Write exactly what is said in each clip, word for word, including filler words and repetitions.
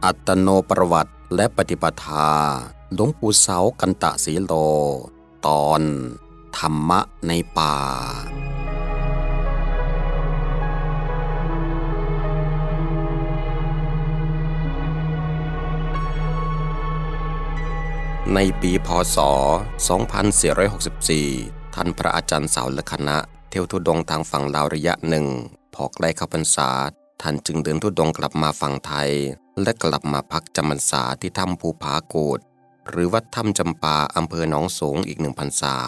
อัตโนประวัติและปฏิปทาหลวงปู่เสากันตะสีโลตอนธรรมะในป่าในปีพ.ศ. สองพันสี่ร้อยหกสิบสี่ ท่านพระอาจารย์เสาและคณะเที่ยวธุดงค์ทางฝั่งลาวระยะหนึ่งพอใกล้เข้าพรรษาท่านจึงเดินธุดงค์กลับมาฝั่งไทยและกลับมาพักจำพรรษาที่ถ้ำภูผากูดหรือวัดถ้ำจำปาอำเภอหนองสูงอีกหนึ่งพรรษา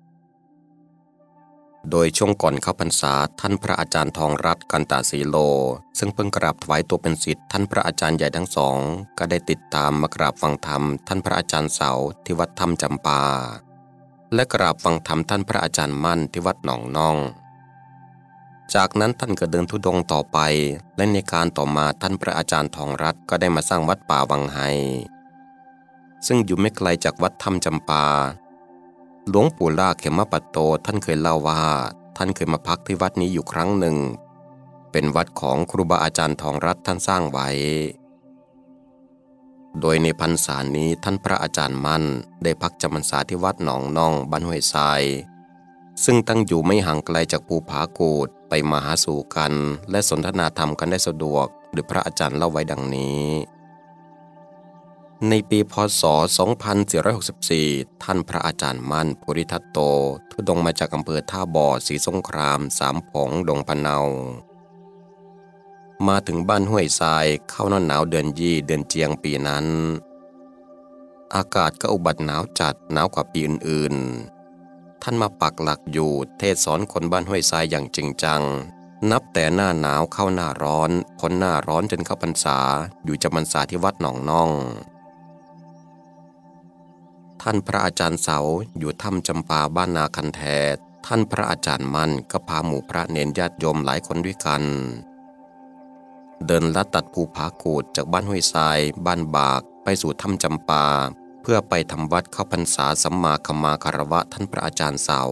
โดยช่วงก่อนเข้าพรรษาท่านพระอาจารย์ทองรัตน์กันตะสีโลซึ่งเพิ่งกราบถวายตัวเป็นศิษย์ท่านพระอาจารย์ใหญ่ทั้งสองก็ได้ติดตามมากราบฟังธรรมท่านพระอาจารย์เสาที่วัดถ้ำจำปาและกราบฟังธรรมท่านพระอาจารย์มั่นที่วัดหนองน่องจากนั้นท่านก็เดินธุดงค์ต่อไปและในการต่อมาท่านพระอาจารย์ทองรัตน์ก็ได้มาสร้างวัดป่าวังไฮซึ่งอยู่ไม่ไกลจากวัดถ้ำจำปาหลวงปู่ล่าเขมปัตโตท่านเคยเล่าว่าท่านเคยมาพักที่วัดนี้อยู่ครั้งหนึ่งเป็นวัดของครูบาอาจารย์ทองรัตน์ท่านสร้างไว้โดยในพรรษานี้ท่านพระอาจารย์มั่นได้พักจำพรรษาที่วัดหนองน่องบ้านห้วยทรายซึ่งตั้งอยู่ไม่ห่างไกลจากภูผากูดไปมาหาสู่กันและสนทนาธรรมกันได้สะดวกโดยพระอาจารย์เล่าไว้ดังนี้ในปีพ.ศ. สองพันสี่ร้อยหกสิบสี่ ท่านพระอาจารย์มั่นภูริทัตโตธุดงค์มาจากอำเภอท่าบ่อศรีสงครามสามผงดงพะเนามาถึงบ้านห้วยทรายเข้าหน้าหนาวเดือนยี่เดือนเจียงปีนั้นอากาศก็อุบัติหนาวจัดหนาวกว่าปีอื่นๆท่านมาปักหลักอยู่เทศสอนคนบ้านห้วยทรายอย่างจริงจังนับแต่หน้าหนาวเข้าหน้าร้อนพ้นหน้าร้อนจนเข้าพรรษาอยู่จำพรรษาที่วัดหนองน่องท่านพระอาจารย์เสาอยู่ถ้ำจำปาบ้านนาคันแทท่านพระอาจารย์มั่นก็พาหมู่พระเนรญาติโยมหลายคนด้วยกันเดินลัดตัดภูผากูดจากบ้านห้วยทรายบ้านบากไปสู่ถ้ำจำปาเพื่อไปทำวัดเข้าพรรษาสัมมาคัมมาคารวะท่านพระอาจารย์เสา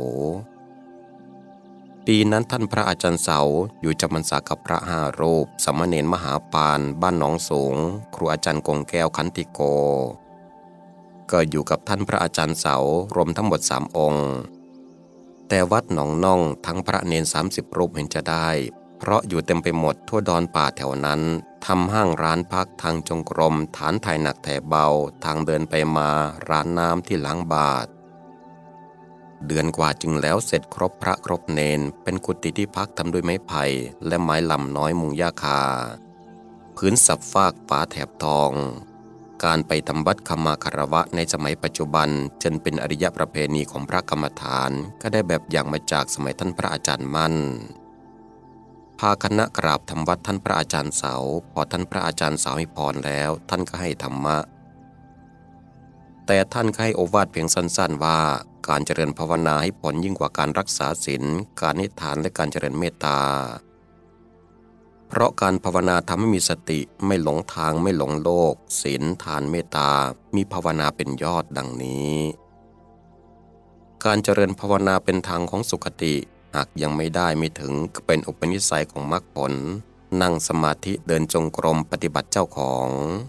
ปีนั้นท่านพระอาจารย์เสาอยู่จำพรรษากับพระห้ารูปสามเณรมหาปานบ้านหนองสูงครูอาจารย์กงแก้วขันติโกก็อยู่กับท่านพระอาจารย์เสารวมทั้งหมดสามองค์แต่วัดหนองน่องทั้งพระเนรสามสิบรูปเห็นจะได้เพราะอยู่เต็มไปหมดทั่วดอนป่าแถวนั้นทำห้างร้านพักทางจงกรมฐานถ่ายหนักแถเบาทางเดินไปมาร้านน้ำที่ล้างบาทเดือนกว่าจึงแล้วเสร็จครบพระครบเนนเป็นกุฏิที่พักทำด้วยไม้ไผ่และไม้ลำน้อยมุงหญ้าคาพื้นสับฟากฝาแถบทองการไปทำวัดคัมมาคารวะในสมัยปัจจุบันจนเป็นอริยประเพณีของพระกรรมฐานก็ได้แบบอย่างมาจากสมัยท่านพระอาจารย์มั่นพาคณะกราบทำวัดท่านพระอาจารย์เสาพอท่านพระอาจารย์เสาให้พรแล้วท่านก็ให้ธรรมะแต่ท่านก็ให้โอวาทเพียงสั้นๆว่าการเจริญภาวนาให้ผลยิ่งกว่าการรักษาศีลการให้ทานและการเจริญเมตตาเพราะการภาวนาทำให้มีสติไม่หลงทางไม่หลงโลกศีลทานเมตตามีภาวนาเป็นยอดดังนี้การเจริญภาวนาเป็นทางของสุคติหากยังไม่ได้ไม่ถึงก็เป็นอุปนิสัยของมรรคผลนั่งสมาธิเดินจงกรมปฏิบัติเจ้าของ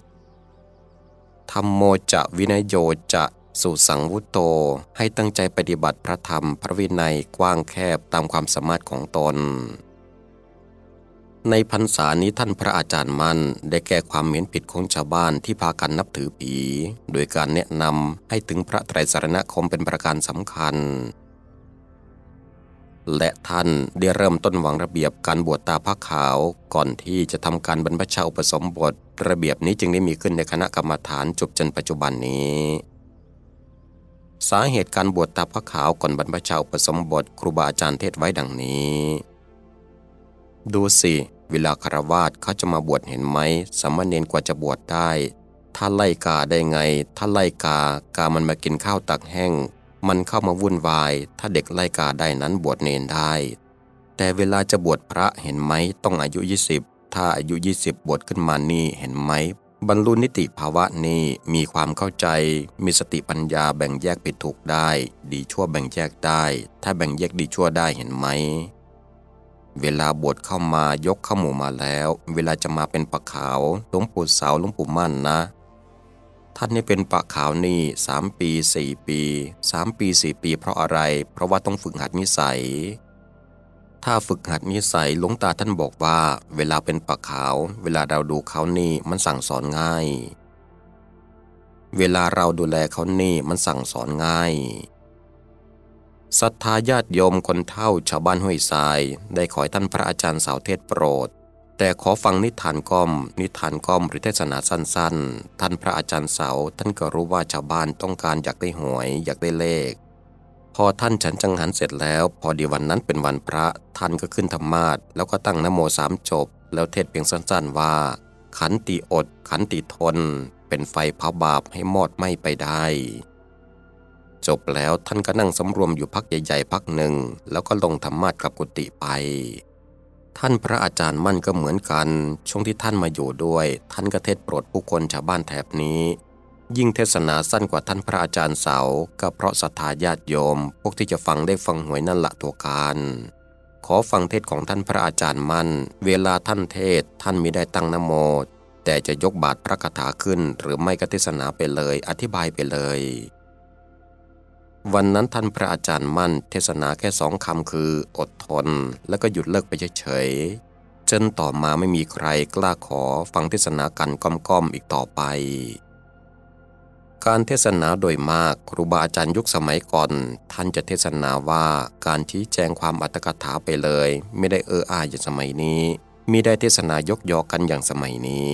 ธัมโมจะวินัยโยจะสุสังวุตโตให้ตั้งใจปฏิบัติพระธรรมพระวินัยกว้างแคบตามความสามารถของตนในพรรษานี้ท่านพระอาจารย์มั่นได้แก้ความเห็นผิดของชาวบ้านที่พากันนับถือผีโดยการแนะนำให้ถึงพระไตรสรณคมเป็นประการสำคัญและท่านได้เริ่มต้นวางระเบียบการบวชตาผ้าขาวก่อนที่จะทำการบรรพชาอุปสมบทระเบียบนี้จึงได้มีขึ้นในคณะกรรมฐานจบจนปัจจุบันนี้สาเหตุการบวชตาผ้าขาวก่อนบรรพชาอุปสมบทครูบาอาจารย์เทศไว้ดังนี้ดูสิเวลาคฤหัสถ์เขาจะมาบวชเห็นไหมสามเณรกว่าจะบวชได้ถ้าไล่กาได้ไงถ้าไล่กากามันมากินข้าวตักแห้งมันเข้ามาวุ่นวายถ้าเด็กไล่กาได้นั้นบวชเนรได้แต่เวลาจะบวชพระเห็นไหมต้องอายุยี่สิบถ้าอายุยี่สิบบวชขึ้นมานี่เห็นไหมบรรลุนิติภาวะนี้มีความเข้าใจมีสติปัญญาแบ่งแยกผิดถูกได้ดีชั่วแบ่งแยกได้ถ้าแบ่งแยกดีชั่วได้เห็นไหมเวลาบวชเข้ามายกเข้าหมู่มาแล้วเวลาจะมาเป็นปะขาวหลวงปู่เสาหลวงปู่มั่นนะท่านนี่เป็นปะขาวนี่สามปีสี่ปีสามปีสี่ปีเพราะอะไรเพราะว่าต้องฝึกหัดนิสัยถ้าฝึกหัดนิสัยหลวงตาท่านบอกว่าเวลาเป็นปะขาวเวลาเราดูเขานี่มันสั่งสอนง่ายเวลาเราดูแลเขานี่มันสั่งสอนง่ายศรัทธาญาติโยมคนเฒ่าชาวบ้านห้วยทรายได้ขอให้ท่านพระอาจารย์เสาเทศโปรดแต่ขอฟังนิทานก้อมนิทานก้อมหรือเทศนาสั้นๆท่านพระอาจารย์เสาท่านก็รู้ว่าชาวบ้านต้องการอยากได้หวยอยากได้เลขพอท่านฉันจังหันเสร็จแล้วพอดีวันนั้นเป็นวันพระท่านก็ขึ้นธรรมาสน์แล้วก็ตั้งนะโมสามจบแล้วเทศเพียงสั้นๆว่าขันติอดขันติทนเป็นไฟเผาบาปให้มอดไหม้ไปได้จบแล้วท่านก็นั่งสำรวมอยู่พักใหญ่ๆพักหนึ่งแล้วก็ลงธรรมาสน์กลับกุฏิไปท่านพระอาจารย์มั่นก็เหมือนกันช่วงที่ท่านมาอยู่ด้วยท่านก็เทศโปรดผู้คนชาวบ้านแถบนี้ยิ่งเทศนาสั้นกว่าท่านพระอาจารย์เสาก็เพราะศรัทธาญาติโยมพวกที่จะฟังได้ฟังหวยนั่นละตัวการขอฟังเทศของท่านพระอาจารย์มั่นเวลาท่านเทศท่านมิได้ตั้งนะโมแต่จะยกบาทพระคาถาขึ้นหรือไม่ก็เทศนาไปเลยอธิบายไปเลยวันนั้นท่านพระอาจารย์มั่นเทศนาแค่สองคำคืออดทนแล้วก็หยุดเลิกไปเฉยๆจนต่อมาไม่มีใครกล้าขอฟังเทศนากันก้อมๆอีกต่อไปการเทศนาโดยมากครูบาอาจารย์ยุคสมัยก่อนท่านจะเทศนาว่าการชี้แจงความอรรถกถาไปเลยไม่ได้เอออาอย่างสมัยนี้มิได้เทศนายกยอกันอย่างสมัยนี้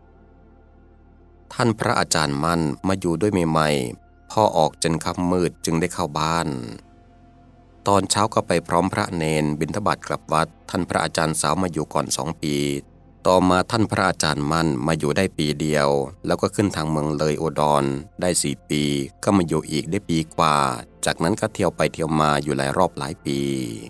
ท่านพระอาจารย์มั่นมาอยู่ด้วยใหม่ๆพ่อออกจนค่ำมืดจึงได้เข้าบ้านตอนเช้าก็ไปพร้อมพระเนนบิณฑบาตกลับวัดท่านพระอาจารย์สาวมาอยู่ก่อนสองปีต่อมาท่านพระอาจารย์มั่นมาอยู่ได้ปีเดียวแล้วก็ขึ้นทางเมืองเลยอุดรได้สี่ปีก็มาอยู่อีกได้ปีกว่าจากนั้นก็เที่ยวไปเที่ยวมาอยู่หลายรอบหลายปี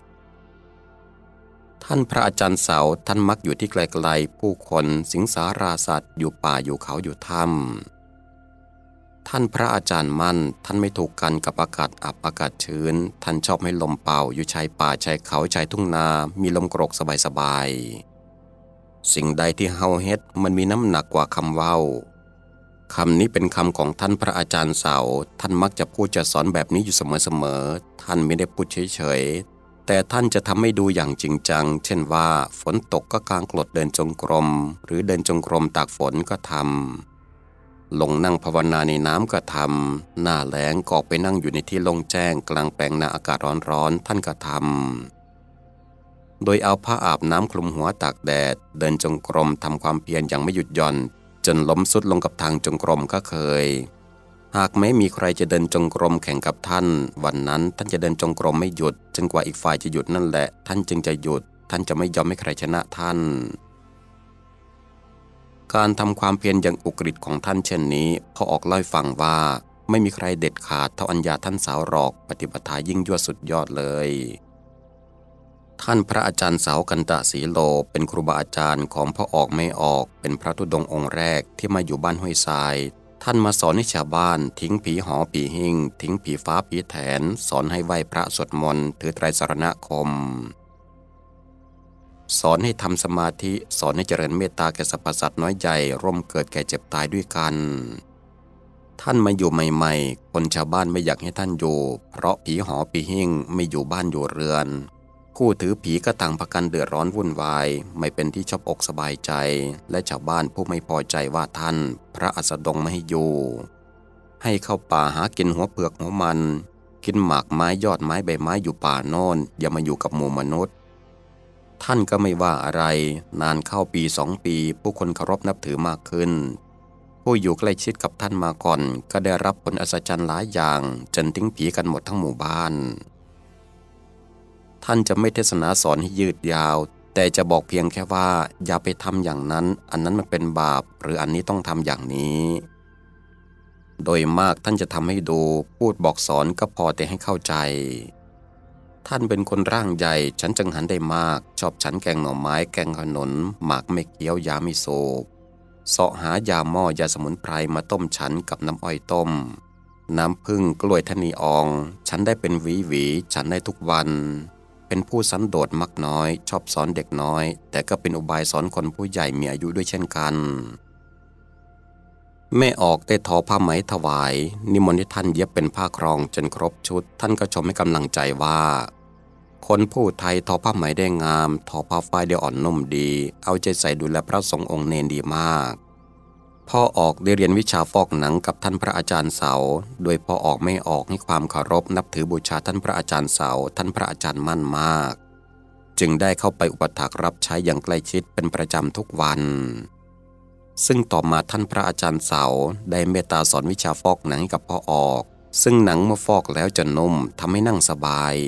ท่านพระอาจารย์เสาท่านมักอยู่ที่ไกลๆผู้คนสิงสาราสัตว์อยู่ป่าอยู่เขาอยู่ถ้ำท่านพระอาจารย์มั่นท่านไม่ถูกกันกับอากาศอับอากาศชื้นท่านชอบให้ลมเป่าอยู่ชายป่าชายเขาชายทุ่งนามีลมกรกสบายๆสิ่งใดที่เฮาเฮ็ดมันมีน้ำหนักกว่าคำเว้าคำนี้เป็นคำของท่านพระอาจารย์เสาท่านมักจะพูดจะสอนแบบนี้อยู่เสมอๆท่านไม่ได้พูดเฉยๆแต่ท่านจะทำให้ดูอย่างจริงจังเช่นว่าฝนตกก็กางกรดเดินจงกรมหรือเดินจงกรมตากฝนก็ทำลงนั่งภาวนาในน้ำก็ทำหน้าแล้งก็ออกไปนั่งอยู่ในที่โล่งแจ้งกลางแปลงนาอากาศร้อนๆท่านก็ทำโดยเอาผ้าอาบน้ำคลุมหัวตากแดดเดินจงกรมทำความเพียรอย่างไม่หยุดหย่อนจนล้มสุดลงกับทางจงกรมก็เคยหากไม่มีใครจะเดินจงกรมแข่งกับท่านวันนั้นท่านจะเดินจงกรมไม่หยุดจนกว่าอีกฝ่ายจะหยุดนั่นแหละท่านจึงจะหยุดท่านจะไม่ยอมให้ใครชนะท่านการทำความเพียรอย่างอุกฤษของท่านเช่นนี้พ่อออกเล่าให้ฟังว่าไม่มีใครเด็ดขาดเท่าอัญญาท่านสาวหรอกปฏิปทายิ่งยวดสุดยอดเลยท่านพระอาจารย์เสากันตะสีโลเป็นครูบาอาจารย์ของพ่อออกไม่ออกเป็นพระธุดงค์องค์แรกที่มาอยู่บ้านห้วยทรายท่านมาสอนให้ชาวบ้านทิ้งผีหอผีหิ่งทิ้งผีฟ้าผีแถนสอนให้ไหว้พระสวดมนต์ถือไตรสรณคมสอนให้ทำสมาธิสอนให้เจริญเมตตาแก่สรรพสัตว์น้อยใหญ่ร่วมเกิดแก่เจ็บตายด้วยกันท่านมาอยู่ใหม่ๆคนชาวบ้านไม่อยากให้ท่านอยู่เพราะผีหอผีหิ่งไม่อยู่บ้านอยู่เรือนผู้ถือผีก็ต่างพากันเดือดร้อนวุ่นวายไม่เป็นที่ชอบอกสบายใจและชาวบ้านผู้ไม่พอใจว่าท่านพระอัสดงไม่ให้อยู่ให้เข้าป่าหากินหัวเปลือกหัวมันกินหมากไม้ยอดไม้ใบไม้อยู่ป่าโน่นอย่ามาอยู่กับหมู่มนุษย์ท่านก็ไม่ว่าอะไรนานเข้าปีสองปีผู้คนเคารพนับถือมากขึ้นผู้อยู่ใกล้ชิดกับท่านมาก่อนก็ได้รับผลอัศจรรย์หลายอย่างจนทิ้งผีกันหมดทั้งหมู่บ้านท่านจะไม่เทศนาสอนให้ยืดยาวแต่จะบอกเพียงแค่ว่าอย่าไปทำอย่างนั้นอันนั้นมันเป็นบาปหรืออันนี้ต้องทำอย่างนี้โดยมากท่านจะทำให้ดูพูดบอกสอนก็พอแต่ให้เข้าใจท่านเป็นคนร่างใหญ่ฉันจังหันได้มากชอบฉันแกงหน่อไม้แกงขนุนหมากไม่เคี้ยวยาไม่โศกเสาะหายาหม้อยาสมุนไพรมาต้มฉันกับน้ำอ้อยต้มน้ำผึ้งกล้วยทะนีอองฉันได้เป็นหวีหวีฉันได้ทุกวันเป็นผู้สันโดษมักน้อยชอบสอนเด็กน้อยแต่ก็เป็นอุบายสอนคนผู้ใหญ่มีอายุด้วยเช่นกันแม่ออกได้ทอผ้าไหมถวายนิมนต์ให้ท่านเย็บเป็นผ้าครองจนครบชุดท่านก็ชมให้กำลังใจว่าคนผู้ไทยทอผ้าไหมได้งามทอผ้าฝ้ายได้อ่อนนุ่มดีเอาใจใส่ดูแลพระสงฆ์องค์เนรดีมากพ่อออกได้เรียนวิชาฟอกหนังกับท่านพระอาจารย์เสาโดยพ่อออกไม่ออกให้ความเคารพนับถือบูชาท่านพระอาจารย์เสาท่านพระอาจารย์มั่นมากจึงได้เข้าไปอุปถัมภ์รับใช้อย่างใกล้ชิดเป็นประจำทุกวันซึ่งต่อมาท่านพระอาจารย์เสาได้เมตตาสอนวิชาฟอกหนังให้กับพ่อออกซึ่งหนังเมื่อฟอกแล้วจะนุ่มทำให้นั่งสบาย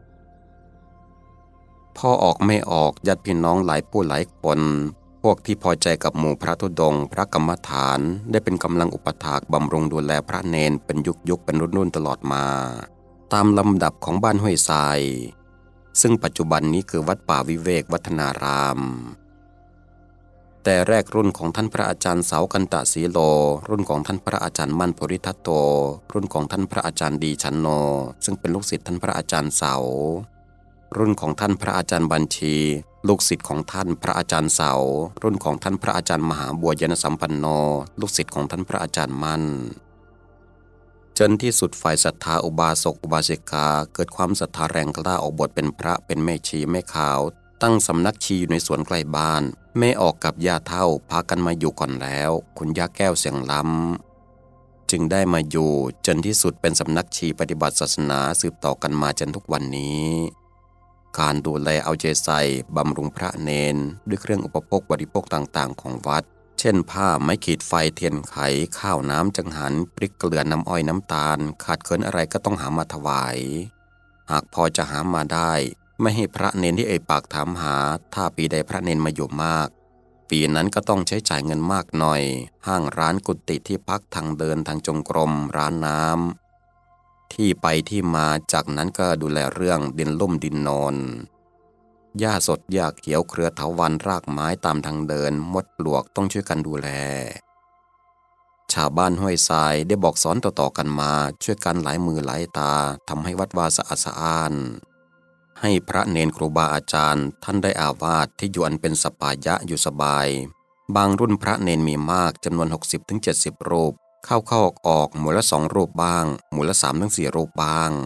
พ่อออกไม่ออกญาติพี่น้องหลายผู้หลายคนพวกที่พอใจกับหมู่พระธุดงค์พระกรรมฐานได้เป็นกำลังอุปถากบำรุงดูแลพระเนนเป็นยุคยุคเป็นรุ่นรุ่นตลอดมาตามลำดับของบ้านห้วยทรายซึ่งปัจจุบันนี้คือวัดป่าวิเวกวัฒนารามแต่แรกรุ่นของท่านพระอาจารย์เสากันตะสีโลรุ่นของท่านพระอาจารย์มั่นภูริทัตโตรุ่นของท่านพระอาจารย์ดีชันโนซึ่งเป็นลูกศิษย์ท่านพระอาจารย์เสารุ่นของท่านพระอาจารย์บัญชีลูกศิษย์ของท่านพระอาจารย์เสารุ่นของท่านพระอาจารย์มหาบัวยนสัมปันโนลูกศิษย์ของท่านพระอาจารย์มั่นจนที่สุดฝ่ายศรัทธาอุบาสกอุบาสิกาเกิดความศรัทธาแรงกล้าออกบวชเป็นพระเป็นแม่ชีแม่ขาวตั้งสำนักชีอยู่ในสวนใกล้บ้านแม่ออกกับย่าเฒ่าพากันมาอยู่ก่อนแล้วคุณย่าแก้วเสียงล้ำจึงได้มาอยู่จนที่สุดเป็นสำนักชีปฏิบัติศาสนาสืบต่อกันมาจนทุกวันนี้การดูแลเอาใจใส่บำรุงพระเนนด้วยเครื่องอุปโภคบริโภคต่างๆของวัดเช่นผ้าไม้ขีดไฟเทียนไขข้าวน้ำจังหันพริกเกลือน้ำอ้อยน้ำตาลขาดเคินอะไรก็ต้องหามาถวายหากพอจะหามาได้ไม่ให้พระเนนที่เอ่ยปากถามหาถ้าปีใดพระเนนมาอยู่มากปีนั้นก็ต้องใช้จ่ายเงินมากหน่อยห้างร้านกุฏิที่พักทางเดินทางจงกรมร้านน้ำที่ไปที่มาจากนั้นก็ดูแลเรื่องดินลุ่มดินนอนหญ้าสดหญ้าเขียวเครือเถาวัลย์รากไม้ตามทางเดินมดปลวกต้องช่วยกันดูแลชาวบ้านห้วยทรายได้บอกสอนต่อๆกันมาช่วยกันหลายมือหลายตาทำให้วัดวาสะอาดสะอ้านให้พระเนนครูบาอาจารย์ท่านได้อาวาสที่อยู่อันเป็นสปายะอยู่สบายบางรุ่นพระเนนมีมากจำนวน หกสิบถึงเจ็ดสิบ รูปเข้าเข้าออกออกหมู่ละสองรูปบ้างหมู่ละสามถึงสี่รูปบ้าง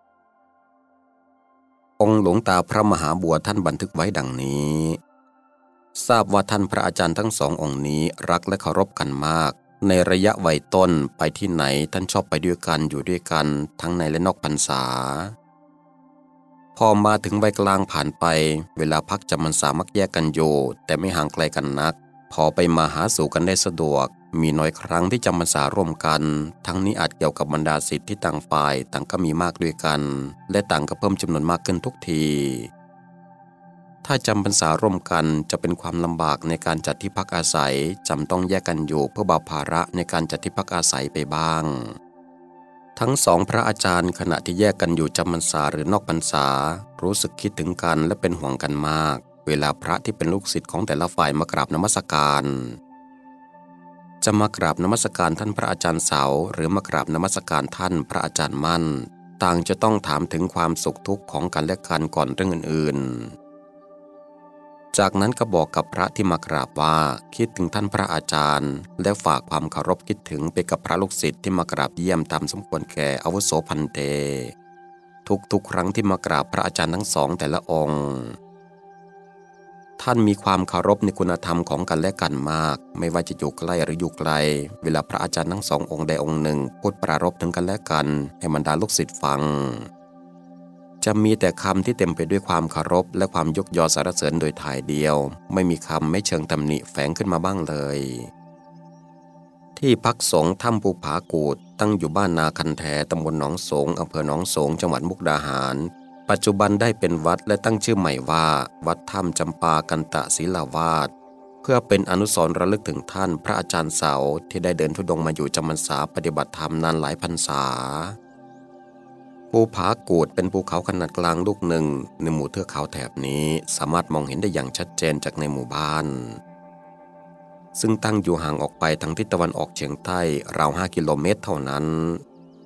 องค์หลวงตาพระมหาบัวท่านบันทึกไว้ดังนี้ทราบว่าท่านพระอาจารย์ทั้งสององค์นี้รักและเคารพกันมากในระยะวัยต้นไปที่ไหนท่านชอบไปด้วยกันอยู่ด้วยกันทั้งในและนอกพรรษาพอมาถึงวัยกลางผ่านไปเวลาพักจำพรรษามักแยกกันอยู่แต่ไม่ห่างไกลกันนักพอไปมาหาสู่กันได้สะดวกมีน้อยครั้งที่จำพรรษาร่วมกันทั้งนี้อาจเกี่ยวกับบรรดาศิษย์ที่ต่างฝ่ายต่างก็มีมากด้วยกันและต่างก็เพิ่มจำนวนมากขึ้นทุกทีถ้าจำพรรษาร่วมกันจะเป็นความลำบากในการจัดที่พักอาศัยจำต้องแยกกันอยู่เพื่อเบาภาระในการจัดที่พักอาศัยไปบ้างทั้งสองพระอาจารย์ขณะที่แยกกันอยู่จำพรรษาหรือนอกพรรษารู้สึกคิดถึงกันและเป็นห่วงกันมากเวลาพระที่เป็นลูกศิษย์ของแต่ละฝ่ายมากราบนมัสการจะมากราบนมัสการท่านพระอาจารย์เสาหรือมากราบนมัสการท่านพระอาจารย์มั่นต่างจะต้องถามถึงความสุขทุกข์ของกันและกันก่อนเรื่องอื่นๆจากนั้นก็บอกกับพระที่มากราบว่าคิดถึงท่านพระอาจารย์และฝากความเคารพคิดถึงไปกับพระลูกศิษย์ที่มากราบเยี่ยมตามสมควรแก่อาวุโสพันเตทุกๆครั้งที่มากราบพระอาจารย์ทั้งสองแต่ละองค์ท่านมีความเคารพในคุณธรรมของกันและกันมากไม่ว่าจะอยู่ใกล้หรืออยู่ไกลเวลาพระอาจารย์ทั้งสององค์ใดองค์หนึ่งพูดปรารภถึงกันและกันให้บรรดาลูกศิษย์ฟังจะมีแต่คำที่เต็มไปด้วยความเคารพและความยกยอสรรเสริญโดยถ่ายเดียวไม่มีคำไม่เชิงตำหนิแฝงขึ้นมาบ้างเลยที่พักสงฆ์ถ้ำภูผากูดตั้งอยู่บ้านนาคันแทตำบลหนองสงอำเภอหนองสงจังหวัดมุกดาหารปัจจุบันได้เป็นวัดและตั้งชื่อใหม่ว่าวัดถ้ำจำปากันตะศิลาวาสเพื่อเป็นอนุสรณ์ระลึกถึงท่านพระอาจารย์เสาที่ได้เดินธุดงค์มาอยู่จำพรรษาปฏิบัติธรรมนานหลายพรรษาภูผากูดเป็นภูเขาขนาดกลางลูกหนึ่งในหมู่เทือกเขาแถบนี้สามารถมองเห็นได้อย่างชัดเจนจากในหมู่บ้านซึ่งตั้งอยู่ห่างออกไปทางทิศตะวันออกเฉียงใต้ราวห้ากิโลเมตรเท่านั้น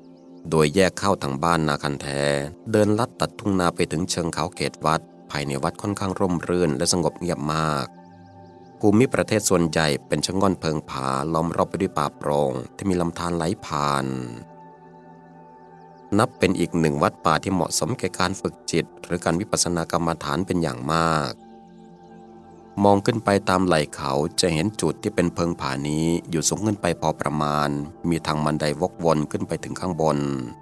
โดยแยกเข้าทางบ้านนาคันแทเดินลัดตัดทุ่งนาไปถึงเชิงเขาเขตวัดภายในวัดค่อนข้างร่มรื่นและสงบเงียบมากภูมิประเทศส่วนใหญ่เป็นชะง่อนเพิงผาล้อมรอบไปด้วยป่าโปร่งที่มีลำธารไหลผ่านนับเป็นอีกหนึ่งวัดป่าที่เหมาะสมแก่การฝึกจิตหรือการวิปัสสนากรรมฐานเป็นอย่างมากมองขึ้นไปตามไหล่เขาจะเห็นจุดที่เป็นเพิงผานี้อยู่สูงขึ้นไปพอประมาณมีทางบันไดวกวนขึ้นไปถึงข้างบน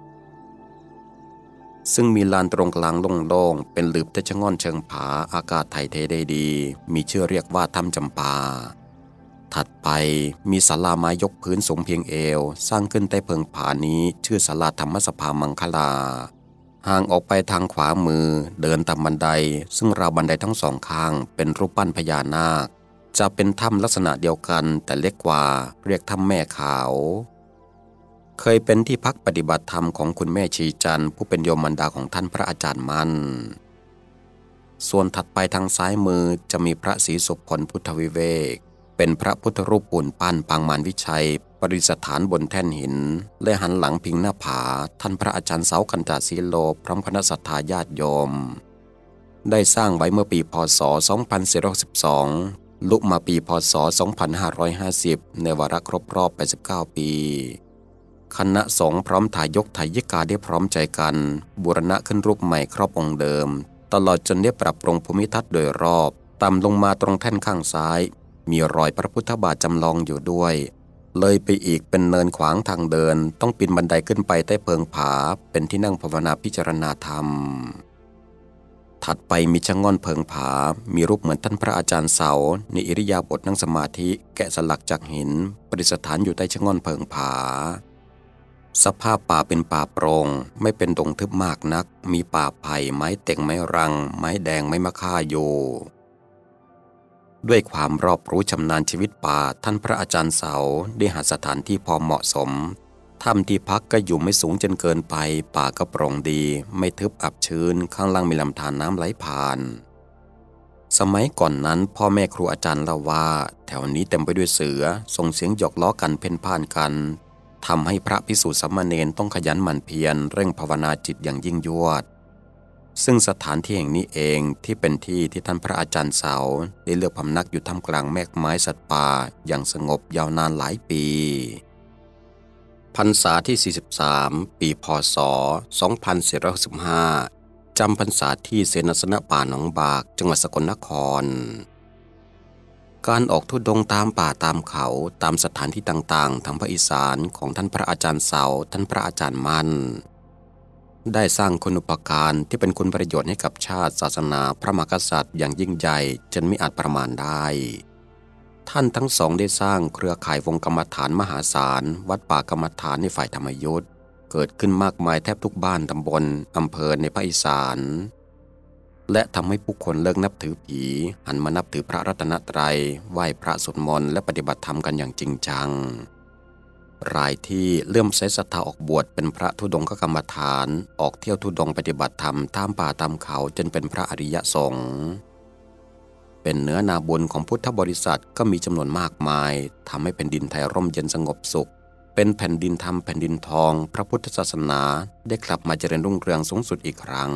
ซึ่งมีลานตรงกลางโล่งๆเป็นหลืบแต่ชะง่อนเชิงผาอากาศถ่ายเทได้ดีมีชื่อเรียกว่าถ้ำจำปาถัดไปมีศาลาไม้ยกพื้นสูงเพียงเอวสร้างขึ้นใต้เพิงผานี้ชื่อศาลาธรรมสภามังคลาห่างออกไปทางขวามือเดินตามบันไดซึ่งราวบันไดทั้งสองข้างเป็นรูปปั้นพญานาคจะเป็นถ้ำลักษณะเดียวกันแต่เล็กกว่าเรียกถ้ำแม่ขาวเคยเป็นที่พักปฏิบัติธรรมของคุณแม่ชีจันทร์ผู้เป็นโยมมารดาของท่านพระอาจารย์มั่นส่วนถัดไปทางซ้ายมือจะมีพระศรีสุพลพุทธวิเวกเป็นพระพุทธรูปปูนปั้นปางมารวิชัยประดิษฐานบนแท่นหินและหันหลังพิงหน้าผาท่านพระอาจารย์เสาคันตศีโลพร้อมคณะศรัทธาญาติโยมได้สร้างไว้เมื่อปีพ.ศ. สองพันสี่ร้อยสิบสองลุกมาปีพ.ศ. สองพันห้าร้อยห้าสิบในวาระครบรอบแปดสิบเก้าปีคณะสงฆ์พร้อมถ่ายยกถ่ายยิกาได้พร้อมใจกันบูรณะขึ้นรูปใหม่ครอบองค์เดิมตลอดจนได้ปรับปรุงภูมิทัศน์โดยรอบต่ำลงมาตรงแท่นข้างซ้ายมีรอยพระพุทธบาทจำลองอยู่ด้วยเลยไปอีกเป็นเนินขวางทางเดินต้องปีนบันไดขึ้นไปใต้เพิงผาเป็นที่นั่งภาวนาพิจารณาธรรมถัดไปมีชะง่อนเพิงผามีรูปเหมือนท่านพระอาจารย์เสาในอิริยาบถนั่งสมาธิแกะสลักจากหินประดิษฐานอยู่ใต้ชะง่อนเพิงผาสภาพป่าเป็นป่าโปร่งไม่เป็นดงทึบมากนักมีป่าไผ่ไม้เต็งไม้รังไม้แดงไม้มะค่าอยู่ด้วยความรอบรู้ชำนาญชีวิตป่าท่านพระอาจารย์เสาได้หาสถานที่พอเหมาะสมถ้ำที่พักก็อยู่ไม่สูงจนเกินไปป่าก็โปร่งดีไม่ทึบอับชื้นข้างล่างมีลำธารน้ำไหลผ่านสมัยก่อนนั้นพ่อแม่ครูอาจารย์เล่าว่าแถวนี้เต็มไปด้วยเสือส่งเสียงหยอกล้อกันเพ่นพ่านกันทำให้พระภิกษุสามเณรต้องขยันหมั่นเพียรเร่งภาวนาจิตอย่างยิ่งยวดซึ่งสถานที่แห่งนี้เองที่เป็นที่ที่ท่านพระอาจารย์เสาได้เลือกพำนักอยู่ท่ามกลางแมกไม้สัตว์ป่าอย่างสงบยาวนานหลายปีพรรษาที่สี่สิบสามปีพ.ศ. สองพันสี่ร้อยหกสิบห้าจำพรรษาที่เสนาสนะป่าหนองบากจังหวัดสกลนครการออกธุดงค์ตามป่าตามเขาตามสถานที่ต่างๆทางภาคอีสานของท่านพระอาจารย์เสาท่านพระอาจารย์มั่นได้สร้างคุณูปการที่เป็นคุณประโยชน์ให้กับชาติศาสนาพระมหากษัตริย์อย่างยิ่งใหญ่จนไม่อาจประมาณได้ท่านทั้งสองได้สร้างเครือข่ายวงกรรมฐานมหาศาลวัดป่ากรรมฐานในฝ่ายธรรมยุทธ์เกิดขึ้นมากมายแทบทุกบ้านตำบลอำเภอในภาคอีสานและทำให้ผู้คนเลิกนับถือผีหันมานับถือพระรัตนตรัยไหว้พระสวดมนต์และปฏิบัติธรรมกันอย่างจริงจังรายที่เลื่อมใสศรัทธาออกบวชเป็นพระธุดงคกรรมฐานออกเที่ยวธุดงปฏิบัติธรรมตามป่าตามเขาจนเป็นพระอริยสงฆ์เป็นเนื้อนาบุญของพุทธบริษัทก็มีจำนวนมากมายทำให้แผ่นดินไทยร่มเย็นสงบสุขเป็นแผ่นดินธรรมแผ่นดินทองพระพุทธศาสนาได้กลับมาเจริญรุ่งเรืองสูงสุดอีกครั้ง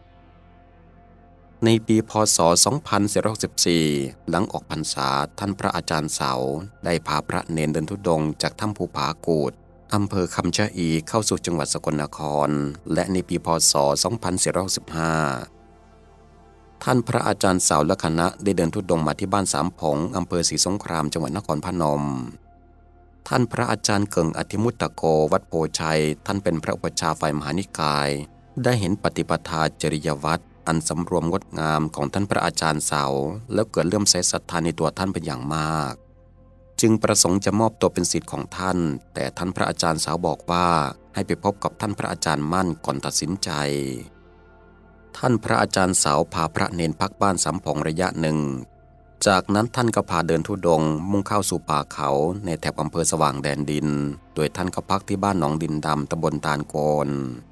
ในปีพ.ศ. สองพันสี่ร้อยหกสิบสี่หลังออกพรรษาท่านพระอาจารย์เสาได้พาพระเนรเดินธุดงค์จากถ้ำภูผากูดอำเภอคำชะอีเข้าสู่จังหวัดสกลนครและในปีพ.ศ. สองพันสี่ร้อยหกสิบห้าท่านพระอาจารย์เสาและคณะได้เดินธุดงค์มาที่บ้านสามผงอำเภอศรีสงครามจังหวัดนครพนมท่านพระอาจารย์เกิงอธิมุตตโกวัดโพชัยท่านเป็นพระอุปัชฌาย์ฝ่ายมหานิกายได้เห็นปฏิปทาจริยวัตรอันสำรวมงดงามของท่านพระอาจารย์เสาแล้วเกิดเลื่อมใสศรัทธาในตัวท่านเป็นอย่างมากจึงประสงค์จะมอบตัวเป็นศิษย์ของท่านแต่ท่านพระอาจารย์เสาบอกว่าให้ไปพบกับท่านพระอาจารย์มั่นก่อนตัดสินใจท่านพระอาจารย์เสาพาพระเนนพักบ้านสามผงระยะหนึ่งจากนั้นท่านก็พาเดินธุดงค์มุ่งเข้าสู่ป่าเขาในแถบอำเภอสว่างแดนดินโดยท่านก็พักที่บ้านหนองดินดำตำบลตาลโกน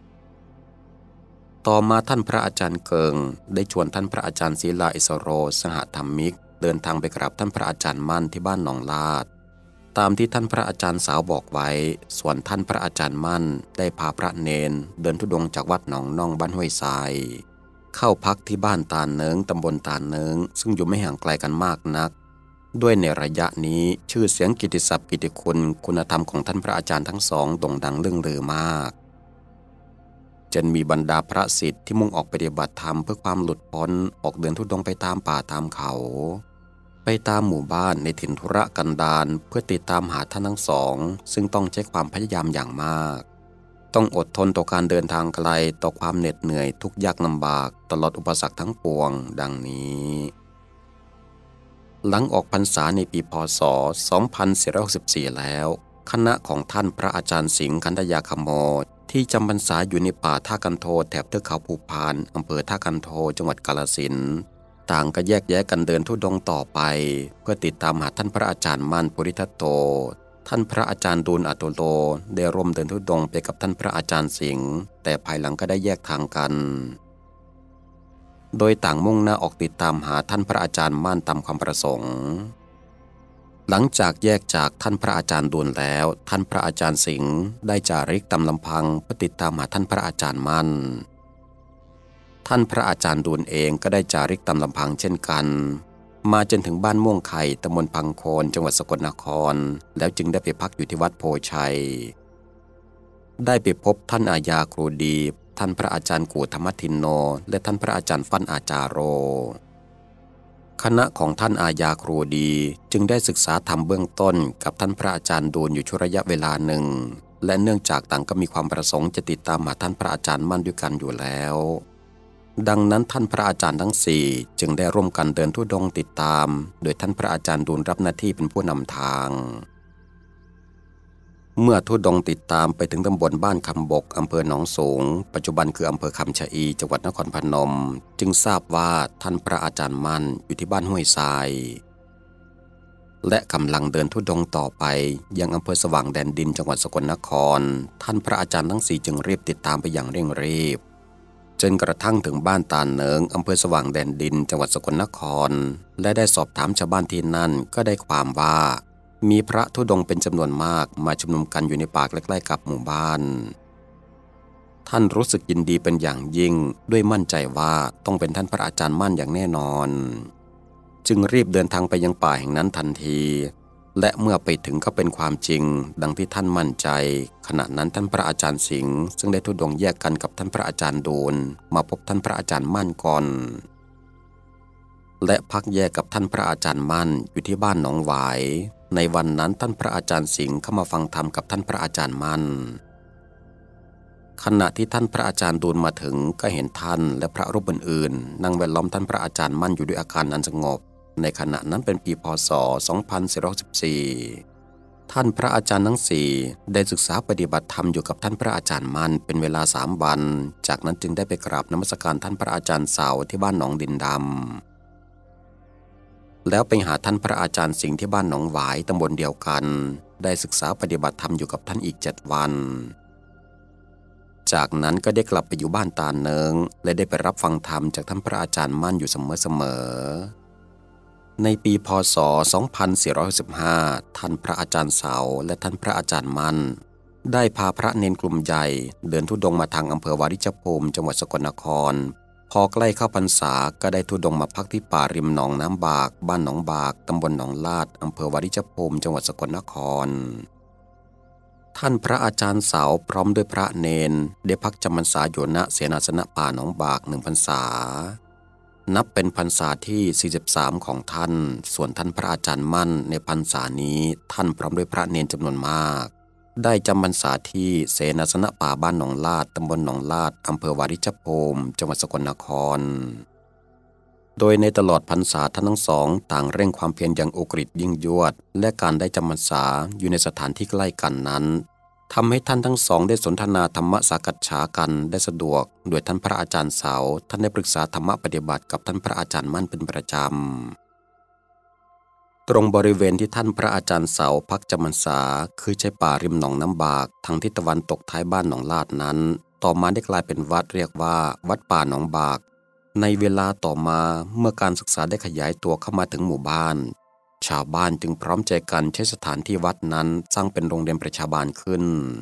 ต่อมาท่านพระอาจารย์เกิงได้ชวนท่านพระอาจารย์ศิลาอิสโรสหธรรมิกเดินทางไปกราบท่านพระอาจารย์มั่นที่บ้านหนองลาดตามที่ท่านพระอาจารย์สาวบอกไว้ส่วนท่านพระอาจารย์มั่นได้พาพระเนนเดินธุดงค์จากวัดหนองน่องบ้านห้วยทรายเข้าพักที่บ้านตาลเนิงตำบลตาลเนิงซึ่งอยู่ไม่ห่างไกลกันมากนักด้วยในระยะนี้ชื่อเสียงกิตติศัพท์กิตติคุณคุณธรรมของท่านพระอาจารย์ทั้งสองโด่งดังเรื่องลือมากจนมีบรรดาพระศิษย์ที่มุ่งออกปฏิบัติธรรมเพื่อความหลุดพ้นออกเดินธุดงค์ไปตามป่าตามเขาไปตามหมู่บ้านในถิ่นทุรกันดารเพื่อติดตามหาท่านทั้งสองซึ่งต้องใช้ความพยายามอย่างมากต้องอดทนต่อการเดินทางไกลต่อความเหน็ดเหนื่อยทุกยากลำบากตลอดอุปสรรคทั้งปวงดังนี้หลังออกพรรษาในปีพ.ศ. สองพันสี่ร้อยหกสิบสี่แล้วคณะของท่านพระอาจารย์สิงห์คันธยาคโมที่จำพรรษาอยู่ในป่าท่ากันโทแถบเทือกเขาภูพานอำเภอท่ากันโทจังหวัดกาฬสินธุ์ต่างก็แยกย้ายกันเดินธุดงค์ต่อไปเพื่อติดตามหาท่านพระอาจารย์มั่นปุริทัตโตท่านพระอาจารย์ดูลอโตโลได้ร่วมเดินธุดงค์ไปกับท่านพระอาจารย์สิงห์แต่ภายหลังก็ได้แยกทางกันโดยต่างมุ่งหน้าออกติดตามหาท่านพระอาจารย์มั่นตามความประสงค์หลังจากแยกจากท่านพระอาจารย์ดูลแล้วท่านพระอาจารย์สิงห์ได้จาริกตามลำพังเพื่อติดตามหาท่านพระอาจารย์มั่นท่านพระอาจารย์ดูลเองก็ได้จาริกตามลำพังเช่นกันมาจนถึงบ้านม่วงไข่ตำบลพังโคนจังหวัดสกลนครแล้วจึงได้ไปพักอยู่ที่วัดโพชัยได้ไปพบท่านอาญาครูดีท่านพระอาจารย์กูธรรมทินโนและท่านพระอาจารย์ฟั่นอาจารโรคณะของท่านอาญาครูดีจึงได้ศึกษาธรรมเบื้องต้นกับท่านพระอาจารย์ดูลอยู่ชั่วระยะเวลาหนึ่งและเนื่องจากต่างก็มีความประสงค์จะติดตามหาท่านพระอาจารย์มั่นด้วยกันอยู่แล้วดังนั้นท่านพระอาจารย์ทั้งสี่จึงได้ร่วมกันเดินธุดงค์ติดตามโดยท่านพระอาจารย์ดูลรับหน้าที่เป็นผู้นำทางเมื่อธุดงค์ติดตามไปถึงตำบลบ้านคำบกอำเภอหนองสูงปัจจุบันคืออำเภอคำชะอีจังหวัดนครพนมจึงทราบว่าท่านพระอาจารย์มั่นอยู่ที่บ้านห้วยทรายและกำลังเดินธุดงค์ต่อไปยังอำเภอสว่างแดนดินจังหวัดสกลนครท่านพระอาจารย์ทั้งสี่จึงรีบติดตามไปอย่างเร่งรีบจนกระทั่งถึงบ้านตาลเนิงอำเภอสว่างแดนดินจังหวัดสกลนครและได้สอบถามชาวบ้านที่นั่นก็ได้ความว่ามีพระธุดงค์เป็นจำนวนมากมาชุมนุมกันอยู่ในป่าใกล้ๆกับหมู่บ้านท่านรู้สึกยินดีเป็นอย่างยิ่งด้วยมั่นใจว่าต้องเป็นท่านพระอาจารย์มั่นอย่างแน่นอนจึงรีบเดินทางไปยังป่าแห่งนั้นทันทีและเมื่อไปถึงก็เป็นความจริงดังที่ท่านมั่นใจขณะนั้นท่านพระอาจารย์สิงห์ซึ่งได้ธุดงค์แยกกันกับท่านพระอาจารย์ดูลมาพบท่านพระอาจารย์มั่นก่อนและพักแยกกับท่านพระอาจารย์มั่นอยู่ที่บ้านหนองหวายในวันนั้นท่านพระอาจารย์สิงห์เข้ามาฟังธรรมกับท่านพระอาจารย์มั่นขณะที่ท่านพระอาจารย์ดูลมาถึงก็เห็นท่านและพระรูปอื่นๆนั่งแวดล้อมท่านพระอาจารย์มั่นอยู่ด้วยอาการอันสงบในขณะนั้นเป็นปีพ.ศ. สองพันสี่ร้อยสิบสี่ท่านพระอาจารย์ทั้งสี่ได้ศึกษาปฏิบัติธรรมอยู่กับท่านพระอาจารย์มั่นเป็นเวลาสามวันจากนั้นจึงได้ไปกราบนมัสการท่านพระอาจารย์เสาที่บ้านหนองดินดำแล้วไปหาท่านพระอาจารย์สิงห์ที่บ้านหนองหวายตำบลเดียวกันได้ศึกษาปฏิบัติธรรมอยู่กับท่านอีกเจ็ดวันจากนั้นก็ได้กลับไปอยู่บ้านตาลเนิงและได้ไปรับฟังธรรมจากท่านพระอาจารย์มั่นอยู่เสมอๆในปีพ.ศ. สองพันสี่ร้อยสิบห้าท่านพระอาจารย์เสาและท่านพระอาจารย์มั่นได้พาพระเนนกลุ่มใหญ่เดินธุดงค์มาทางอำเภอวาริชภูมิจังหวัดสกลนครพอใกล้เข้าพรรษาก็ได้ธุดงค์มาพักที่ป่าริมหนองน้ำบากบ้านหนองบากตำบลหนองลาดอำเภอวาริชภูมิจังหวัดสกลนครท่านพระอาจารย์เสาพร้อมด้วยพระเนนได้พักจำพรรษาอยู่ณเสนาสนะป่าหนองบากหนึ่งพรรษานับเป็นพรรษาที่สี่สิบสามของท่านส่วนท่านพระอาจารย์มั่นในพรรษานี้ท่านพร้อมด้วยพระเนนจำนวนมากได้จำพรรษาที่เสนาสนะป่าบ้านหนองลาดตำบลหนองลาดอำเภอวาริชภูมิจังหวัดสกลนครโดยในตลอดพรรษาท่านทั้งสองต่างเร่งความเพียรอย่างอุกฤษยิ่งยวดและการได้จำพรรษาอยู่ในสถานที่ใกล้กันนั้นทำให้ท่านทั้งสองได้สนทนาธรรมสักษากันได้สะดวกโดยท่านพระอาจารย์เสาท่านได้ปรึกษาธรรมปฏิบัติกับท่านพระอาจารย์มั่นเป็นประจำตรงบริเวณที่ท่านพระอาจารย์เสาพักจำพรรษาคือใช้ป่าริมหนองน้ำบากทางทิศตะวันตกท้ายบ้านหนองลาดนั้นต่อมาได้กลายเป็นวัดเรียกว่าวัดป่าหนองบากในเวลาต่อมาเมื่อการศึกษาได้ขยายตัวเข้ามาถึงหมู่บ้านชาวบ้านจึงพร้อมใจกันใช้สถานที่วัดนั้นสร้างเป็นโรงเรียนประชาบาลขึ้น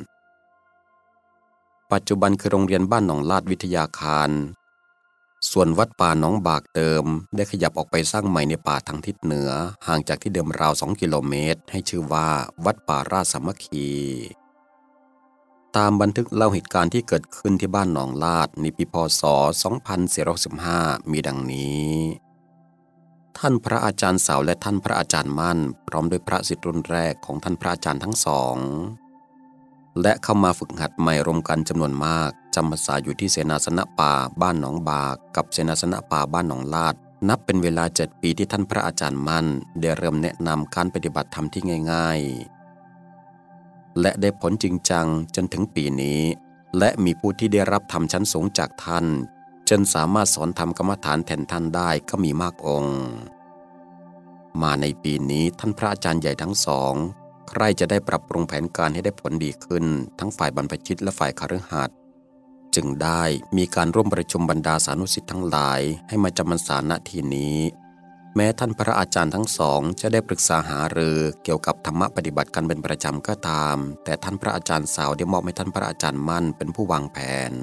ปัจจุบันคือโรงเรียนบ้านหนองลาดวิทยาคารส่วนวัดป่าหนองบากเดิมได้ขยับออกไปสร้างใหม่ในป่าทางทิศเหนือห่างจากที่เดิมราวสองกิโลเมตรให้ชื่อว่าวัดป่าราชสามัคคีตามบันทึกเล่าเหตุการณ์ที่เกิดขึ้นที่บ้านหนองลาดในปีพ.ศ. สองพันสี่ร้อยสิบห้ามีดังนี้ท่านพระอาจารย์เสาและท่านพระอาจารย์มั่นพร้อมด้วยพระศิษย์รุ่นแรกของท่านพระอาจารย์ทั้งสองและเข้ามาฝึกหัดใหม่รวมกันจำนวนมากจำพรรษาอยู่ที่เสนาสนะป่าบ้านหนองบากกับเสนาสนะป่าบ้านหนองลาดนับเป็นเวลาเจ็ดปีที่ท่านพระอาจารย์มั่นได้เริ่มแนะนำการปฏิบัติธรรมที่ง่ายๆและได้ผลจริงจังจนถึงปีนี้และมีผู้ที่ได้รับธรรมชั้นสูงจากท่านจนสามารถสอนธรรมกรรมฐานแทนท่านได้ก็มีมากองค์มาในปีนี้ท่านพระอาจารย์ใหญ่ทั้งสองใครจะได้ปรับปรุงแผนการให้ได้ผลดีขึ้นทั้งฝ่ายบรรพชิตและฝ่ายคฤหัสถ์จึงได้มีการร่วมประชุมบรรดาสานุศิษย์ทั้งหลายให้มาจำพรรษาณที่นี้แม้ท่านพระอาจารย์ทั้งสองจะได้ปรึกษาหารือเกี่ยวกับธรรมะปฏิบัติกันเป็นประจำก็ตามแต่ท่านพระอาจารย์สาวได้มอบให้ท่านพระอาจารย์มั่นเป็นผู้วางแผน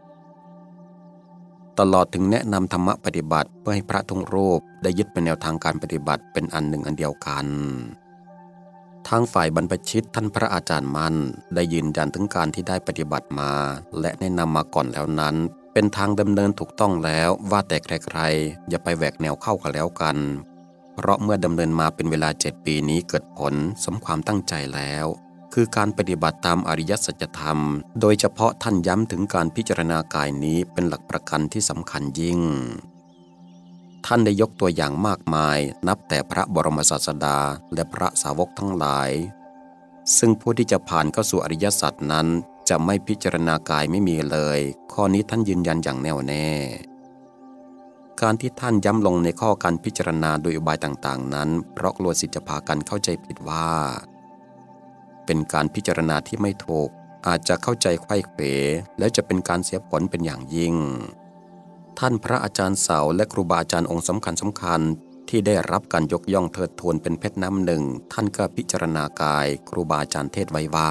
ตลอดถึงแนะนำธรรมะปฏิบัติเพื่อให้พระทุกรูปได้ยึดเป็นแนวทางการปฏิบัติเป็นอันหนึ่งอันเดียวกันทางฝ่ายบรรพชิตท่านพระอาจารย์มั่นได้ยืนยันถึงการที่ได้ปฏิบัติมาและแนะนำมาก่อนแล้วนั้นเป็นทางดำเนินถูกต้องแล้วว่าแต่ใครๆอย่าไปแหวกแนวเข้ากันแล้วกันเพราะเมื่อดำเนินมาเป็นเวลาเจ็ดปีนี้เกิดผลสมความตั้งใจแล้วคือการปฏิบัติตามอริยสัจธรรมโดยเฉพาะท่านย้ำถึงการพิจารณากายนี้เป็นหลักประกันที่สำคัญยิ่งท่านได้ยกตัวอย่างมากมายนับแต่พระบรมศาสดาและพระสาวกทั้งหลายซึ่งผู้ที่จะผ่านเข้าสู่อริยสัจนั้นจะไม่พิจารณากายไม่มีเลยข้อนี้ท่านยืนยันอย่างแน่วแน่การที่ท่านย้ำลงในข้อการพิจารณาโดยอุบายต่างๆนั้นเพราะกลัวศิษย์จะพากันเข้าใจผิดว่าเป็นการพิจารณาที่ไม่ถูกอาจจะเข้าใจไขว้เขวแล้วจะเป็นการเสียผลเป็นอย่างยิ่งท่านพระอาจารย์เสาและครูบาอาจารย์องค์สำคัญสำคัญที่ได้รับการยกย่องเทิดทูนเป็นเพชรน้ำหนึ่งท่านก็พิจารณากายครูบาอาจารย์เทศไว้ว่า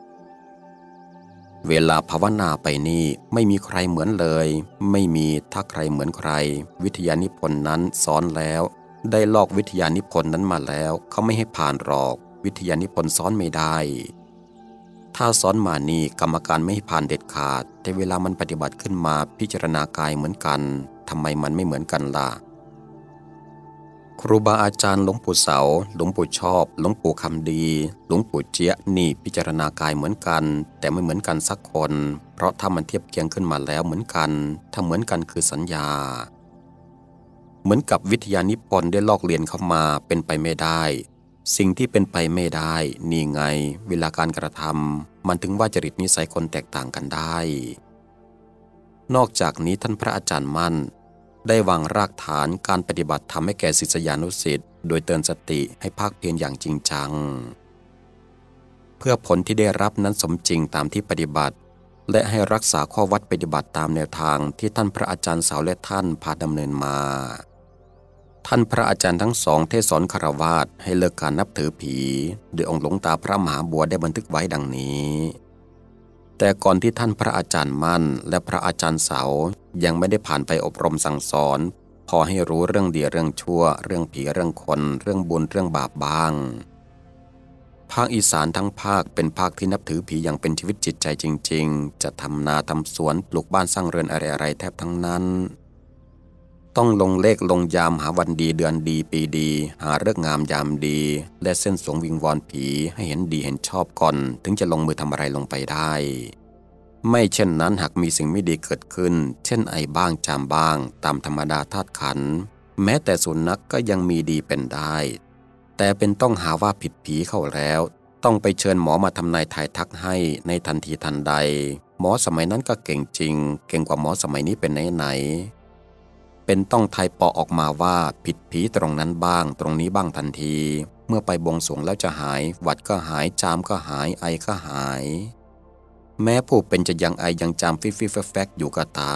เวลาภาวนาไปนี่ไม่มีใครเหมือนเลยไม่มีถ้าใครเหมือนใครวิทยานิพนธ์นั้นสอนแล้วได้ลอกวิทยานิพนธ์นั้นมาแล้วเขาไม่ให้ผ่านหรอกวิทยานิพนธ์สอนไม่ได้ถ้าสอนมานี่กรรมการไม่ให้ผ่านเด็ดขาดแต่เวลามันปฏิบัติขึ้นมาพิจารณากายเหมือนกันทำไมมันไม่เหมือนกันล่ะครูบาอาจารย์หลวงปู่เสาหลวงปู่ชอบหลวงปู่คำดีหลวงปู่เจี๊ยนี่พิจารณากายเหมือนกันแต่ไม่เหมือนกันสักคนเพราะถ้ามันเทียบเคียงขึ้นมาแล้วเหมือนกันถ้าเหมือนกันคือสัญญาเหมือนกับวิทยานิพนธ์ได้ลอกเลียนเข้ามาเป็นไปไม่ได้สิ่งที่เป็นไปไม่ได้นี่ไงเวลาการกระทำมันถึงว่าจริตนิสัยคนแตกต่างกันได้นอกจากนี้ท่านพระอาจารย์มั่นได้วางรากฐานการปฏิบัติธรรมให้แก่ศิษยานุศิษย์โดยเตือนสติให้ภาคเพียรอย่างจริงจังเพื่อผลที่ได้รับนั้นสมจริงตามที่ปฏิบัติและให้รักษาข้อวัดปฏิบัติตามแนวทางที่ท่านพระอาจารย์เสาและท่านพาดำเนินมาท่านพระอาจารย์ทั้งสองเทศสอนฆราวาสให้เลิกการนับถือผีโดยองค์หลวงตาพระมหาบัวได้บันทึกไว้ดังนี้แต่ก่อนที่ท่านพระอาจารย์มั่นและพระอาจารย์เสายังไม่ได้ผ่านไปอบรมสั่งสอนพอให้รู้เรื่องดีเรื่องชั่วเรื่องผีเรื่องคนเรื่องบุญเรื่องบาปบ้างภาคอีสานทั้งภาคเป็นภาคที่นับถือผีอย่างเป็นชีวิตจิตใจจริงๆจะทำนาทำสวนปลูกบ้านสร้างเรือนอะไรๆแทบทั้งนั้นต้องลงเลขลงยามหาวันดีเดือนดีปีดีหาฤกษ์งามยามดีและเส้นสวงวิงวอนผีให้เห็นดีเห็นชอบก่อนถึงจะลงมือทำอะไรลงไปได้ไม่เช่นนั้นหากมีสิ่งไม่ดีเกิดขึ้นเช่นไอบ้างจามบ้างตามธรรมดาธาตุขันธ์แม้แต่สุนัข ก, ก็ยังมีดีเป็นได้แต่เป็นต้องหาว่าผิดผีเข้าแล้วต้องไปเชิญหมอมาทำนายทายทักให้ในทันทีทันใดหมอสมัยนั้นก็เก่งจริงเก่งกว่าหมอสมัยนี้เป็นไหนไหนเป็นต้องทายปอออกมาว่าผิดผีตรงนั้นบ้างตรงนี้บ้างทันทีเมื่อไปบวงสรวงแล้วจะหายหวัดก็หายจามก็หายไอก็หายแม้ผู้เป็นจะยังไอยังจามฟิฟิแฟกอยู่ก็ตาม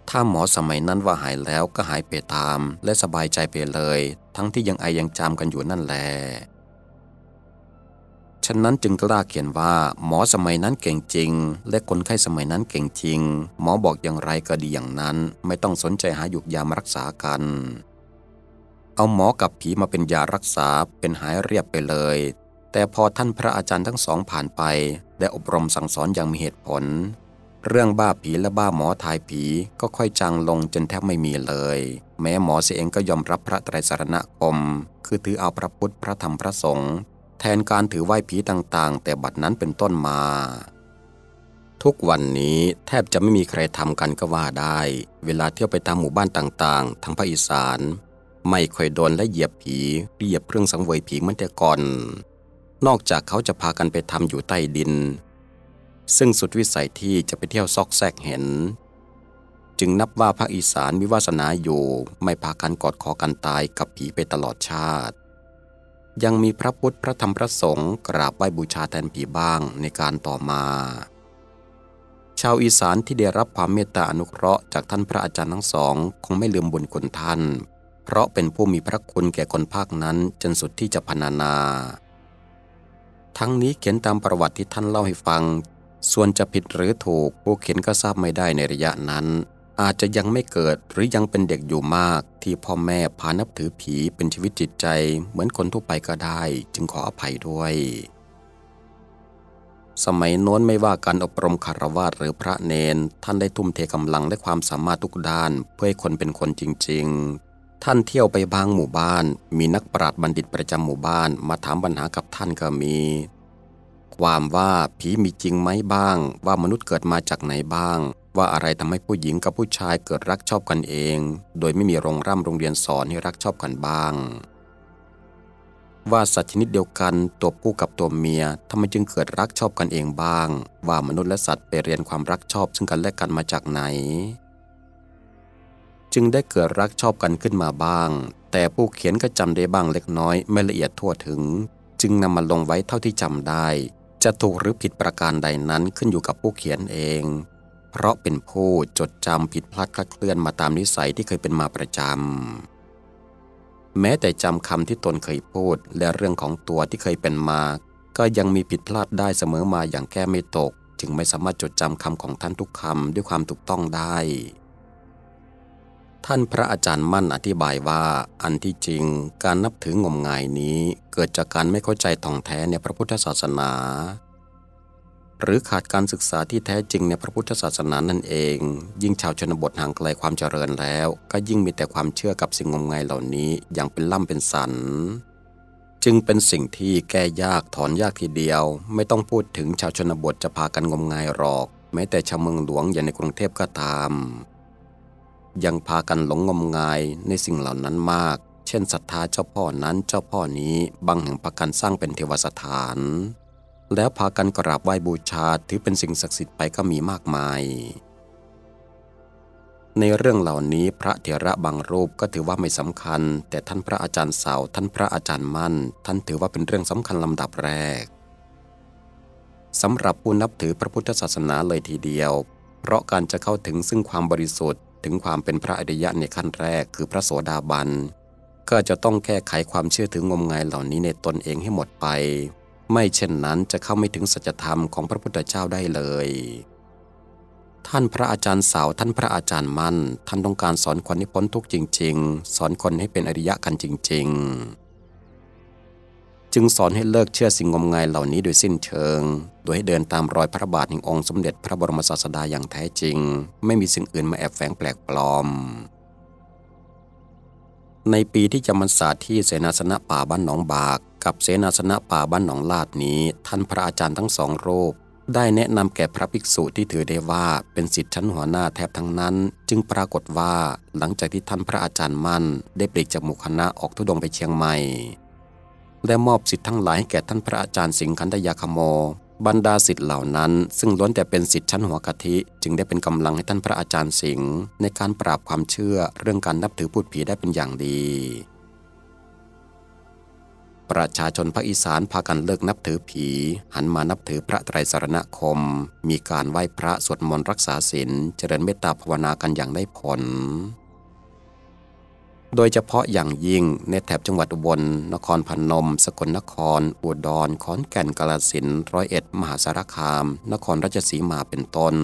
ถ้าหมอสมัยนั้นว่าหายแล้วก็หายไปตามและสบายใจไปเลยทั้งที่ยังไอยังจามกันอยู่นั่นแหละฉะนั้นจึงกล้าเขียนว่าหมอสมัยนั้นเก่งจริงและคนไข้สมัยนั้นเก่งจริงหมอบอกอย่างไรก็ดีอย่างนั้นไม่ต้องสนใจหาหยุกยามารักษากันเอาหมอกับผีมาเป็นยารักษาเป็นหายเรียบไปเลยแต่พอท่านพระอาจารย์ทั้งสองผ่านไปได้อบรมสั่งสอนอย่างมีเหตุผลเรื่องบ้าผีและบ้าหมอทายผีก็ค่อยจางลงจนแทบไม่มีเลยแม้หมอเสียเองก็ยอมรับพระไตรสรณคมคือถือเอาพระพุทธพระธรรมพระสงฆ์แทนการถือไหว้ผีต่างๆแต่บัดนั้นเป็นต้นมาทุกวันนี้แทบจะไม่มีใครทำกันก็ว่าได้เวลาเที่ยวไปตามหมู่บ้านต่างๆทางภาคอีสานไม่ค่อยโดนและเหยียบผีเหยียบเครื่องสังเวยผีเหมือนแต่ก่อนนอกจากเขาจะพากันไปทำอยู่ใต้ดินซึ่งสุดวิสัยที่จะไปเที่ยวซอกแซกเห็นจึงนับว่าภาคอีสานมีวาสนาอยู่ไม่พากันกอดคอกันตายกับผีไปตลอดชาติยังมีพระพุทธพระธรรมพระสงฆ์กราบไหว้บูชาแทนผีบ้างในการต่อมาชาวอีสานที่ได้รับความเมตตาอนุเคราะห์จากท่านพระอาจารย์ทั้งสองคงไม่ลืมบุญคุณท่านเพราะเป็นผู้มีพระคุณแก่คนภาคนั้นจนสุดที่จะพรรณนาทั้งนี้เขียนตามประวัติที่ท่านเล่าให้ฟังส่วนจะผิดหรือถูกผู้เขียนก็ทราบไม่ได้ในระยะนั้นอาจจะยังไม่เกิดหรือยังเป็นเด็กอยู่มากที่พ่อแม่พานับถือผีเป็นชีวิตจิตใจเหมือนคนทั่วไปก็ได้จึงขออภัยด้วยสมัยโน้นไม่ว่าการอบรมคฤหัสถ์หรือพระเณรท่านได้ทุ่มเทกำลังและความสามารถทุกด้านเพื่อให้คนเป็นคนจริงๆท่านเที่ยวไปบางหมู่บ้านมีนักปราชญ์บัณฑิตประจำหมู่บ้านมาถามปัญหากับท่านก็มีความว่าผีมีจริงไหมบ้างว่ามนุษย์เกิดมาจากไหนบ้างว่าอะไรทำให้ผู้หญิงกับผู้ชายเกิดรักชอบกันเองโดยไม่มีโรงร่ำโรงเรียนสอนให้รักชอบกันบ้างว่าสัตว์ชนิดเดียวกันตัวผู้กับตัวเมียทำไมจึงเกิดรักชอบกันเองบ้างว่ามนุษย์และสัตว์ไปเรียนความรักชอบซึ่งกันและกันมาจากไหนจึงได้เกิดรักชอบกันขึ้นมาบ้างแต่ผู้เขียนก็จำได้บ้างเล็กน้อยไม่ละเอียดทั่วถึงจึงนำมาลงไว้เท่าที่จำได้จะถูกหรือผิดประการใดนั้นขึ้นอยู่กับผู้เขียนเองเพราะเป็นผู้จดจำผิดพลาดคลาดเคลื่อนมาตามนิสัยที่เคยเป็นมาประจำแม้แต่จำคำที่ตนเคยพูดและเรื่องของตัวที่เคยเป็นมาก็ยังมีผิดพลาดได้เสมอมาอย่างแก้ไม่ตกจึงไม่สามารถจดจำคำของท่านทุกคำด้วยความถูกต้องได้ท่านพระอาจารย์มั่นอธิบายว่าอันที่จริงการนับถืองมงายนี้เกิดจากการไม่เข้าใจท่องแท้ในพระพุทธศาสนาหรือขาดการศึกษาที่แท้จริงในพระพุทธศาสนานั่นเองยิ่งชาวชนบทห่างไกลความเจริญแล้วก็ยิ่งมีแต่ความเชื่อกับสิ่งงมงายเหล่านี้อย่างเป็นล่ำเป็นสันจึงเป็นสิ่งที่แก้ยากถอนยากทีเดียวไม่ต้องพูดถึงชาวชนบทจะพากันงมงายหรอกแม้แต่ชาวเมืองหลวงอย่างในกรุงเทพก็ตามยังพากันหลงงมงายในสิ่งเหล่านั้นมากเช่นศรัทธาเจ้าพ่อนั้นเจ้าพ่อนี้บางแห่งพากันสร้างเป็นเทวสถานแล้วพากันกราบไหว้บูชาถือเป็นสิ่งศักดิ์สิทธิ์ไปก็มีมากมายในเรื่องเหล่านี้พระเถระบางรูปก็ถือว่าไม่สำคัญแต่ท่านพระอาจารย์เสาท่านพระอาจารย์มั่นท่านถือว่าเป็นเรื่องสำคัญลำดับแรกสำหรับผู้นับถือพระพุทธศาสนาเลยทีเดียวเพราะการจะเข้าถึงซึ่งความบริสุทธิ์ถึงความเป็นพระอริยะในขั้นแรกคือพระโสดาบันก็จะต้องแก้ไขความเชื่อถืองมงายเหล่านี้ในตนเองให้หมดไปไม่เช่นนั้นจะเข้าไม่ถึงสัจธรรมของพระพุทธเจ้าได้เลยท่านพระอาจารย์เสาท่านพระอาจารย์มั่นท่านต้องการสอนคนให้พ้นทุกข์จริงๆสอนคนให้เป็นอริยะกันจริงๆจึงสอนให้เลิกเชื่อสิ่งงมงายเหล่านี้โดยสิ้นเชิงโดยให้เดินตามรอยพระบาทแห่งองค์สมเด็จพระบรมศาสดาอย่างแท้จริงไม่มีสิ่งอื่นมาแอบแฝงแปลกปลอมในปีที่จำพรรษาที่เสนาสนะป่าบ้านหนองบากกับเสนาสนะป่าบ้านหนองลาดนี้ท่านพระอาจารย์ทั้งสองรูปได้แนะนำแก่พระภิกษุที่ถือได้ว่าเป็นศิษย์ชั้นหัวหน้าแทบทั้งนั้นจึงปรากฏว่าหลังจากที่ท่านพระอาจารย์มั่นได้ปลีกจากหมู่คณะออกธุดงค์ไปเชียงใหม่และมอบสิทธิ์ทั้งหลายให้แก่ท่านพระอาจารย์สิงคันธยาคโมบรรดาศิษย์เหล่านั้นซึ่งล้วนแต่เป็นศิษย์ชั้นหัวกะทิจึงได้เป็นกำลังให้ท่านพระอาจารย์สิงห์ในการปราบความเชื่อเรื่องการนับถือพูดผีได้เป็นอย่างดีประชาชนภาคอีสานพากันเลิกนับถือผีหันมานับถือพระไตรสรณคมมีการไหว้พระสวดมนต์รักษาศีลเจริญเมตตาภาวนากันอย่างได้ผลโดยเฉพาะอย่างยิ่งในแถบจังหวัดอุบลนครพนมสกลนครอุดรขอนแก่นกาฬสินธุ์ร้อยเอ็ดมหาสารคามนครราชสีมาเป็นต้น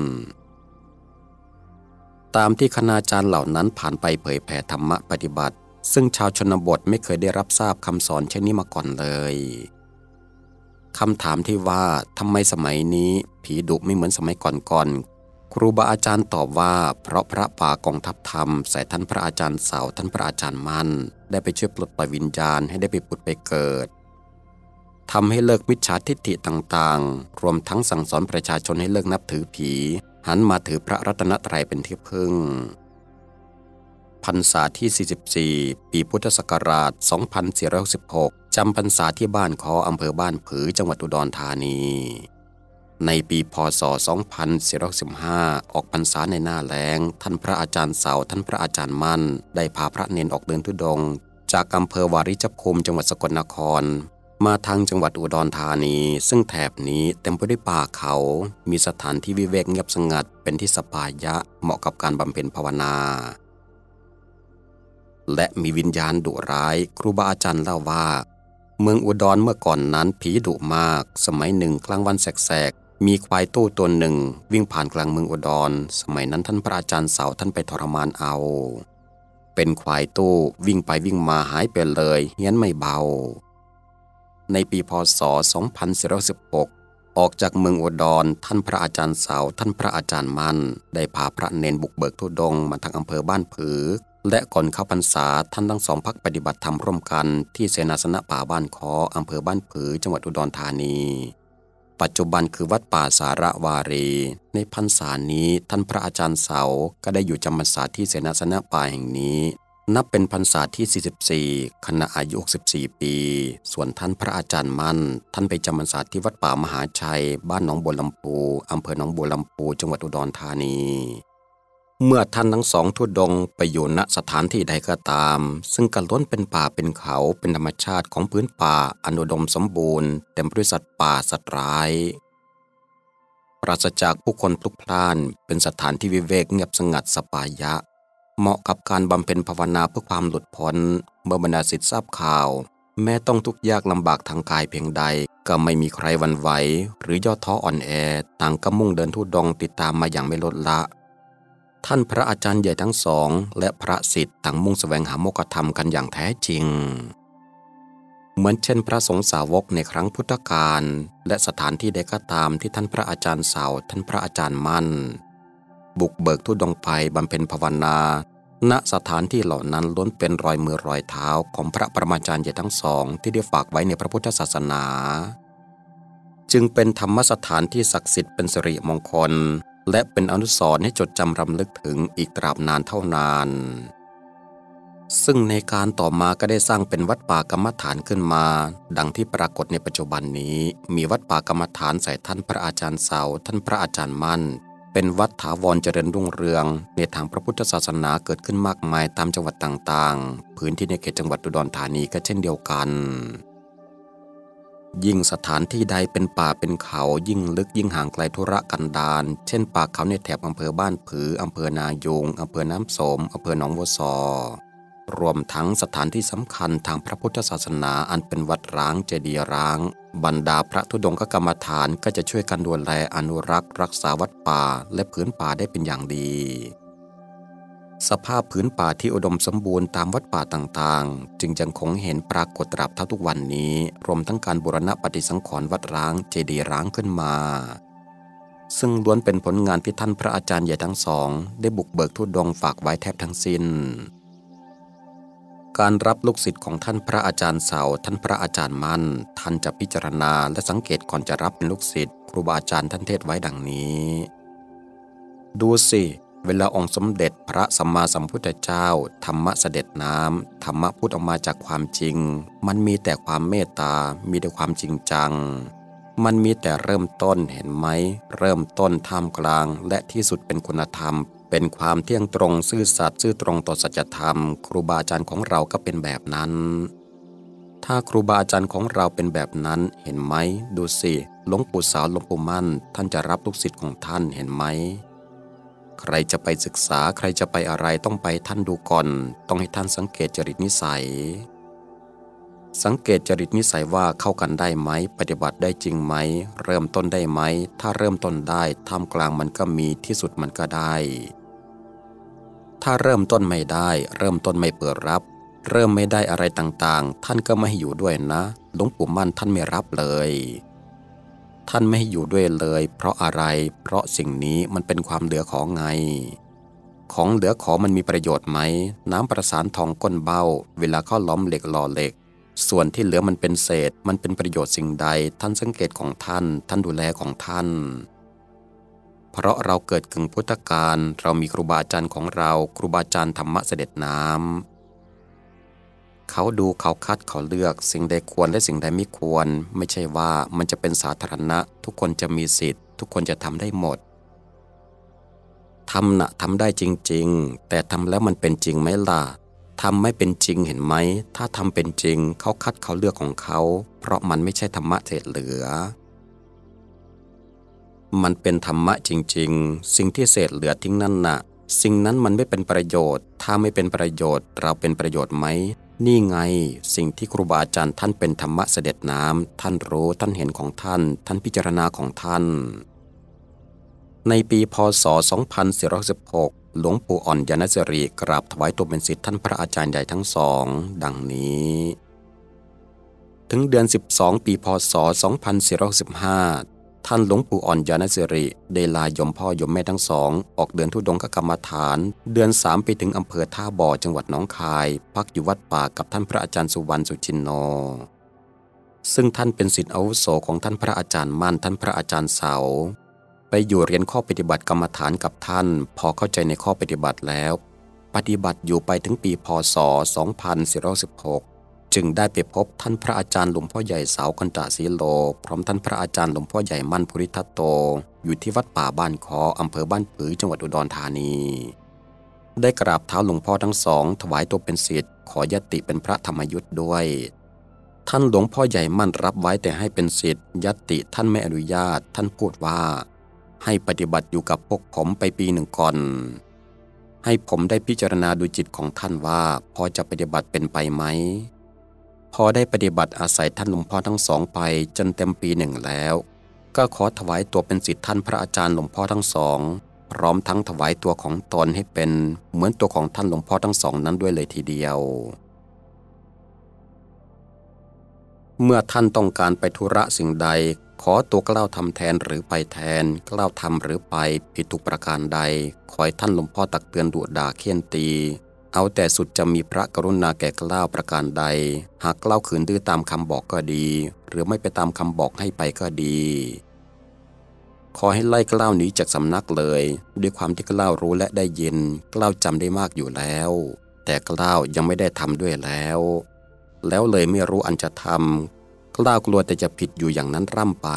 ตามที่คณาจารย์เหล่านั้นผ่านไปเผยแผ่ธรรมะปฏิบัติซึ่งชาวชนบทไม่เคยได้รับทราบคำสอนเช่นนี้มาก่อนเลยคำถามที่ว่าทำไมสมัยนี้ผีดุไม่เหมือนสมัยก่อนๆครูบาอาจารย์ตอบว่าเพราะพระป่ากองทัพธรรมใส่ท่านพระอาจารย์เสาท่านพระอาจารย์มั่นได้ไปช่วยปลดปล่อยวิญญาณให้ได้ไปผุดไปเกิดทำให้เลิกมิจฉาทิฏฐิต่างๆรวมทั้งสั่งสอนประชาชนให้เลิกนับถือผีหันมาถือพระรัตนตรัยเป็นที่พึ่งพรรษาที่สี่สิบสี่ปีพุทธศักราชสองพันสี่ร้อยหกสิบหกจำพรรษาที่บ้านคออำเภอบ้านผือจังหวัดอุดรธานีในปีพ.ศ. สองพันสี่ร้อยสิบห้าออกพรรษาในหน้าแล้งท่านพระอาจารย์เสาท่านพระอาจารย์มั่นได้พาพระเนนออกเดินธุดงค์จากอำเภอวาริชภูมิจังหวัดสกลนครมาทางจังหวัดอุดรธานีซึ่งแถบนี้เต็มไปด้วยป่าเขามีสถานที่วิเวกเงียบสงัดเป็นที่สปายะเหมาะกับการบำเพ็ญภาวนาและมีวิญญาณดุร้ายครูบาอาจารย์เล่าว่าเมืองอุดรเมื่อก่อนนั้นผีดุมากสมัยหนึ่งกลางวันแสกๆมีควายตู้ตัวหนึ่งวิ่งผ่านกลางเมืองอุดรสมัยนั้นท่านพระอาจารย์เสาท่านไปทรมานเอาเป็นควายตู้วิ่งไปวิ่งมาหายไปเลยเฮี้ยนไม่เบาในปีพ.ศ. สองพันสี่ร้อยสิบหกออกจากเมืองอุดรท่านพระอาจารย์เสาท่านพระอาจารย์มั่นได้พาพระเนนบุกเบิกธุดงค์มาทางอำเภอบ้านผือและก่อนเข้าพรรษาท่านทั้งสองพักปฏิบัติธรรมร่วมกันที่เสนาสนะป่าบ้านคออำเภอบ้านผือจังหวัดอุดรธานีปัจจุบันคือวัดป่าสาระวารีในพรรษานี้ท่านพระอาจารย์เสาก็ได้อยู่จำพรรษาที่เสนาสนะป่าแห่งนี้นับเป็นพรรษาที่สี่สิบสี่ขณะอายุหกสิบสี่ปีส่วนท่านพระอาจารย์มั่นท่านไปจำพรรษาที่วัดป่ามหาชัยบ้านหนองบัวลำพูอำเภอหนองบัวลำพูจังหวัดอุดรธานีเมื่อท่านทั้งสองธุดงค์ไปอยู่ณสถานที่ใดก็ตามซึ่งก็ล้วนเป็นป่าเป็นเขาเป็นธรรมชาติของพื้นป่าอนุดมสมบูรณ์เต็มไปด้วยสัตว์ป่าสัตว์ร้ายปราศจากผู้คนพลุกพล่านเป็นสถานที่วิเวกเงียบสงัดสปายะเหมาะกับการบำเพ็ญภาวนาเพื่อความหลุดพ้นเมื่อบรรดาศิษย์ทราบข่าวแม้ต้องทุกข์ยากลำบากทางกายเพียงใดก็ไม่มีใครหวั่นไหวหรือย่อท้ออ่อนแอต่างก็มุ่งเดินธุดงค์ติดตามมาอย่างไม่ลดละท่านพระอาจารย์ใหญ่ทั้งสองและพระศิษย์ต่างมุ่งแสวงหาโมกขธรรมกันอย่างแท้จริงเหมือนเช่นพระสงฆ์สาวกในครั้งพุทธกาลและสถานที่ใดก็ตามที่ท่านพระอาจารย์เสาท่านพระอาจารย์มั่นบุกเบิกธุดงค์ไปบำเพ็ญภาวนาณสถานที่เหล่านั้นล้วนเป็นรอยมือรอยเท้าของพระปรมาจารย์ใหญ่ทั้งสองที่ได้ฝากไว้ในพระพุทธศาสนาจึงเป็นธรรมสถานที่ศักดิ์สิทธิ์เป็นสิริมงคลและเป็นอนุสรณ์ให้จดจำรำลึกถึงอีกตราบนานเท่านานซึ่งในการต่อมาก็ได้สร้างเป็นวัดป่ากรรมฐานขึ้นมาดังที่ปรากฏในปัจจุบันนี้มีวัดป่ากรรมฐานใส่ท่านพระอาจารย์เสาท่านพระอาจารย์มั่นเป็นวัดถาวรเจริญรุ่งเรืองในทางพระพุทธศาสนาเกิดขึ้นมากมายตามจังหวัดต่างๆพื้นที่ในเขตจังหวัดอุดรธานีก็เช่นเดียวกันยิ่งสถานที่ใดเป็นป่าเป็นเขายิ่งลึกยิ่งห่างไกลธุรกันดารเช่นป่าเขาในแถบอำเภอบ้านผืออำเภอนายูงอำเภอน้ำโสมอำเภอหนองบัวซอรวมทั้งสถานที่สำคัญทางพระพุทธศาสนาอันเป็นวัดร้างเจดีย์ร้างบรรดาพระธุดงคกรรมฐานก็จะช่วยกันดูแลอนุรักษ์รักษาวัดป่าและผืนป่าได้เป็นอย่างดีสภาพผืนป่าที่อุดมสมบูรณ์ตามวัดป่าต่างๆจึงยังคงเห็นปรากฏตราบเท่าทุกวันนี้รวมทั้งการบูรณะปฏิสังขรณ์วัดร้างเจดีย์ร้างขึ้นมาซึ่งล้วนเป็นผลงานที่ท่านพระอาจารย์ใหญ่ทั้งสองได้บุกเบิกธุดงค์ฝากไว้แทบทั้งสิ้นการรับลูกศิษย์ของท่านพระอาจารย์เสาท่านพระอาจารย์มั่นท่านจะพิจารณาและสังเกตก่อนจะรับเป็นลูกศิษย์ครูบาอาจารย์ท่านเทศไว้ดังนี้ดูสิเวลาองค์สมเด็จพระสัมมาสัมพุทธเจ้าธรรมะเสด็จน้ำธรรมะพูดออกมาจากความจริงมันมีแต่ความเมตตามีแต่ความจริงจังมันมีแต่เริ่มต้นเห็นไหมเริ่มต้นท่ามกลางและที่สุดเป็นคุณธรรมเป็นความเที่ยงตรงซื่อสัตย์ซื่อตรงต่อสัจธรรมครูบาอาจารย์ของเราก็เป็นแบบนั้นถ้าครูบาอาจารย์ของเราเป็นแบบนั้นเห็นไหมดูสิหลวงปู่สาวหลวงปู่มั่นท่านจะรับลูกศิษย์ของท่านเห็นไหมใครจะไปศึกษาใครจะไปอะไรต้องไปท่านดูก่อนต้องให้ท่านสังเกตจริตนิสัยสังเกตจริตนิสัยว่าเข้ากันได้ไหมปฏิบัติได้จริงไหมเริ่มต้นได้ไหมถ้าเริ่มต้นได้ท่ามกลางมันก็มีที่สุดมันก็ได้ถ้าเริ่มต้นไม่ได้เริ่มต้นไม่เปิดรับเริ่มไม่ได้อะไรต่างๆท่านก็ไม่ให้อยู่ด้วยนะหลวงปู่มั่นท่านไม่รับเลยท่านไม่ให้อยู่ด้วยเลยเพราะอะไรเพราะสิ่งนี้มันเป็นความเหลือของไงของเหลือขอมันมีประโยชน์ไหมน้ำประสานทองก้นเบ้าเวลาเขาล้อมเหล็กหล่อเหล็กส่วนที่เหลือมันเป็นเศษมันเป็นประโยชน์สิ่งใดท่านสังเกตของท่านท่านดูแลของท่านเพราะเราเกิดกึ่งพุทธกาลเรามีครูบาอาจารย์ของเราครูบาอาจารย์ธรรมะเสด็จน้ำเขาดูเขาคัดเขาเลือกสิ่งใดควรและสิ่งใดไม่ควรไม่ใช่ว่ามันจะเป็นสาธารณะทุกคนจะมีสิทธิ์ทุกคนจะทำได้หมดทำนะทำได้จริงๆแต่ทำแล้วมันเป็นจริงไหมล่ะทำไม่เป็นจริงเห็นไหมถ้าทำเป็นจริงเขาคัดเขาเลือกของเขาเพราะมันไม่ใช่ธรรมะเศษเหลือมันเป็นธรรมะจริงๆสิ่งที่เศษเหลือทิ้งนั่นน่ะสิ่งนั้นมันไม่เป็นประโยชน์ถ้าไม่เป็นประโยชน์เราเป็นประโยชน์ไหมนี่ไงสิ่งที่ครูบาอาจารย์ท่านเป็นธรรมะเสด็จน้ำท่านรู้ท่านเห็นของท่านท่านพิจารณาของท่านในปีพ.ศ. สองพันสี่ร้อยสิบหกหลวงปู่อ่อนยานสิริกราบถวายตัวเป็นศิษย์ท่านพระอาจารย์ใหญ่ทั้งสองดังนี้ถึงเดือนสิบสองปีพ.ศ. สองพันสี่ร้อยสิบห้าท่านหลวงปู่อ่อนยานสิริได้ลาโยมพ่อโยมแม่ทั้งสองออกเดินธุดงคกรรมฐานเดือนสามไปถึงอำเภอท่าบ่อจังหวัดหนองคายพักอยู่วัดป่ากับท่านพระอาจารย์สุวรรณสุจินโนซึ่งท่านเป็นศิษย์อาวุโสของท่านพระอาจารย์มั่นท่านพระอาจารย์เสาไปอยู่เรียนข้อปฏิบัติกรรมฐานกับท่านพอเข้าใจในข้อปฏิบัติแล้วปฏิบัติอยู่ไปถึงปีพ.ศ. สองพันสี่ร้อยสิบหกจึงได้ไปพบท่านพระอาจารย์หลวงพ่อใหญ่เสาคันตะสีโลพร้อมท่านพระอาจารย์หลวงพ่อใหญ่มั่นภูริทัตโตอยู่ที่วัดป่าบ้านคออำเภอบ้านผือจังหวัดอุดรธานีได้กราบเท้าหลวงพ่อทั้งสองถวายตัวเป็นศิษย์ขอยติเป็นพระธรรมยุทธ์ด้วยท่านหลวงพ่อใหญ่มั่นรับไว้แต่ให้เป็นศิษย์ยติท่านไม่อนุญาตท่านพูดว่าให้ปฏิบัติอยู่กับพวกผมไปปีหนึ่งก่อนให้ผมได้พิจารณาดูจิตของท่านว่าพอจะปฏิบัติเป็นไปไหมพอได้ปฏิบัติอาศัยท่านหลวงพ่อทั้งสองไปจนเต็มปีหนึ่งแล้วก็ขอถวายตัวเป็นศิษย์ท่านพระอาจารย์หลวงพ่อทั้งสองพร้อมทั้งถวายตัวของตนให้เป็นเหมือนตัวของท่านหลวงพ่อทั้งสองนั้นด้วยเลยทีเดียวเมื่อท่านต้องการไปธุระสิ่งใดขอตัวกล้าวทำแทนหรือไปแทนกล้าวทำหรือไปผิดทุกประการใดขอให้ท่านหลวงพ่อตักเตือนดุด่าเฆี่ยนตีเอาแต่สุดจะมีพระกรุณาแก่กล้าวประการใดหากกล้าวขืนดื้อตามคำบอกก็ดีหรือไม่ไปตามคำบอกให้ไปก็ดีขอให้ไล่กล้าวหนีจากสำนักเลยด้วยความที่กล้าวรู้และได้ยินกล้าวจำได้มากอยู่แล้วแต่กล้าวยังไม่ได้ทำด้วยแล้วแล้วเลยไม่รู้อันจะทำกล้าวกลัวแต่จะผิดอยู่อย่างนั้นร่ำไป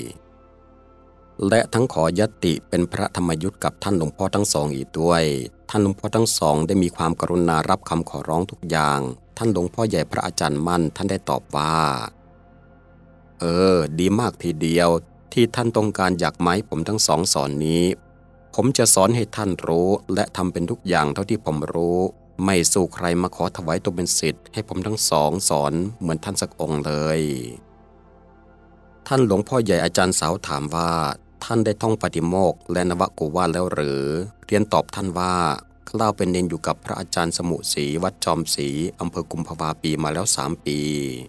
และทั้งขอยติเป็นพระธรรมยุทธ์กับท่านหลวงพ่อทั้งสองอีกด้วยท่านหลวงพ่อทั้งสองได้มีความกรุณารับคำขอร้องทุกอย่างท่านหลวงพ่อใหญ่พระอาจารย์มั่นท่านได้ตอบว่าเออดีมากทีเดียวที่ท่านต้องการอยากไม้ผมทั้งสองสอนนี้ผมจะสอนให้ท่านรู้และทำเป็นทุกอย่างเท่าที่ผมรู้ไม่สู้ใครมาขอถวายตัวเป็นศิษย์ให้ผมทั้งสองสอนเหมือนท่านสักองค์เลยท่านหลวงพ่อใหญ่อาจารย์สาวถามว่าท่านได้ท่องปฏิโมกข์และนวโกวาทแล้วหรือเรียนตอบท่านว่าข้าเป็นเนนอยู่กับพระอาจารย์สมุศรีวัดจอมศรีอำเภอกุมภาวาปีมาแล้วสามปี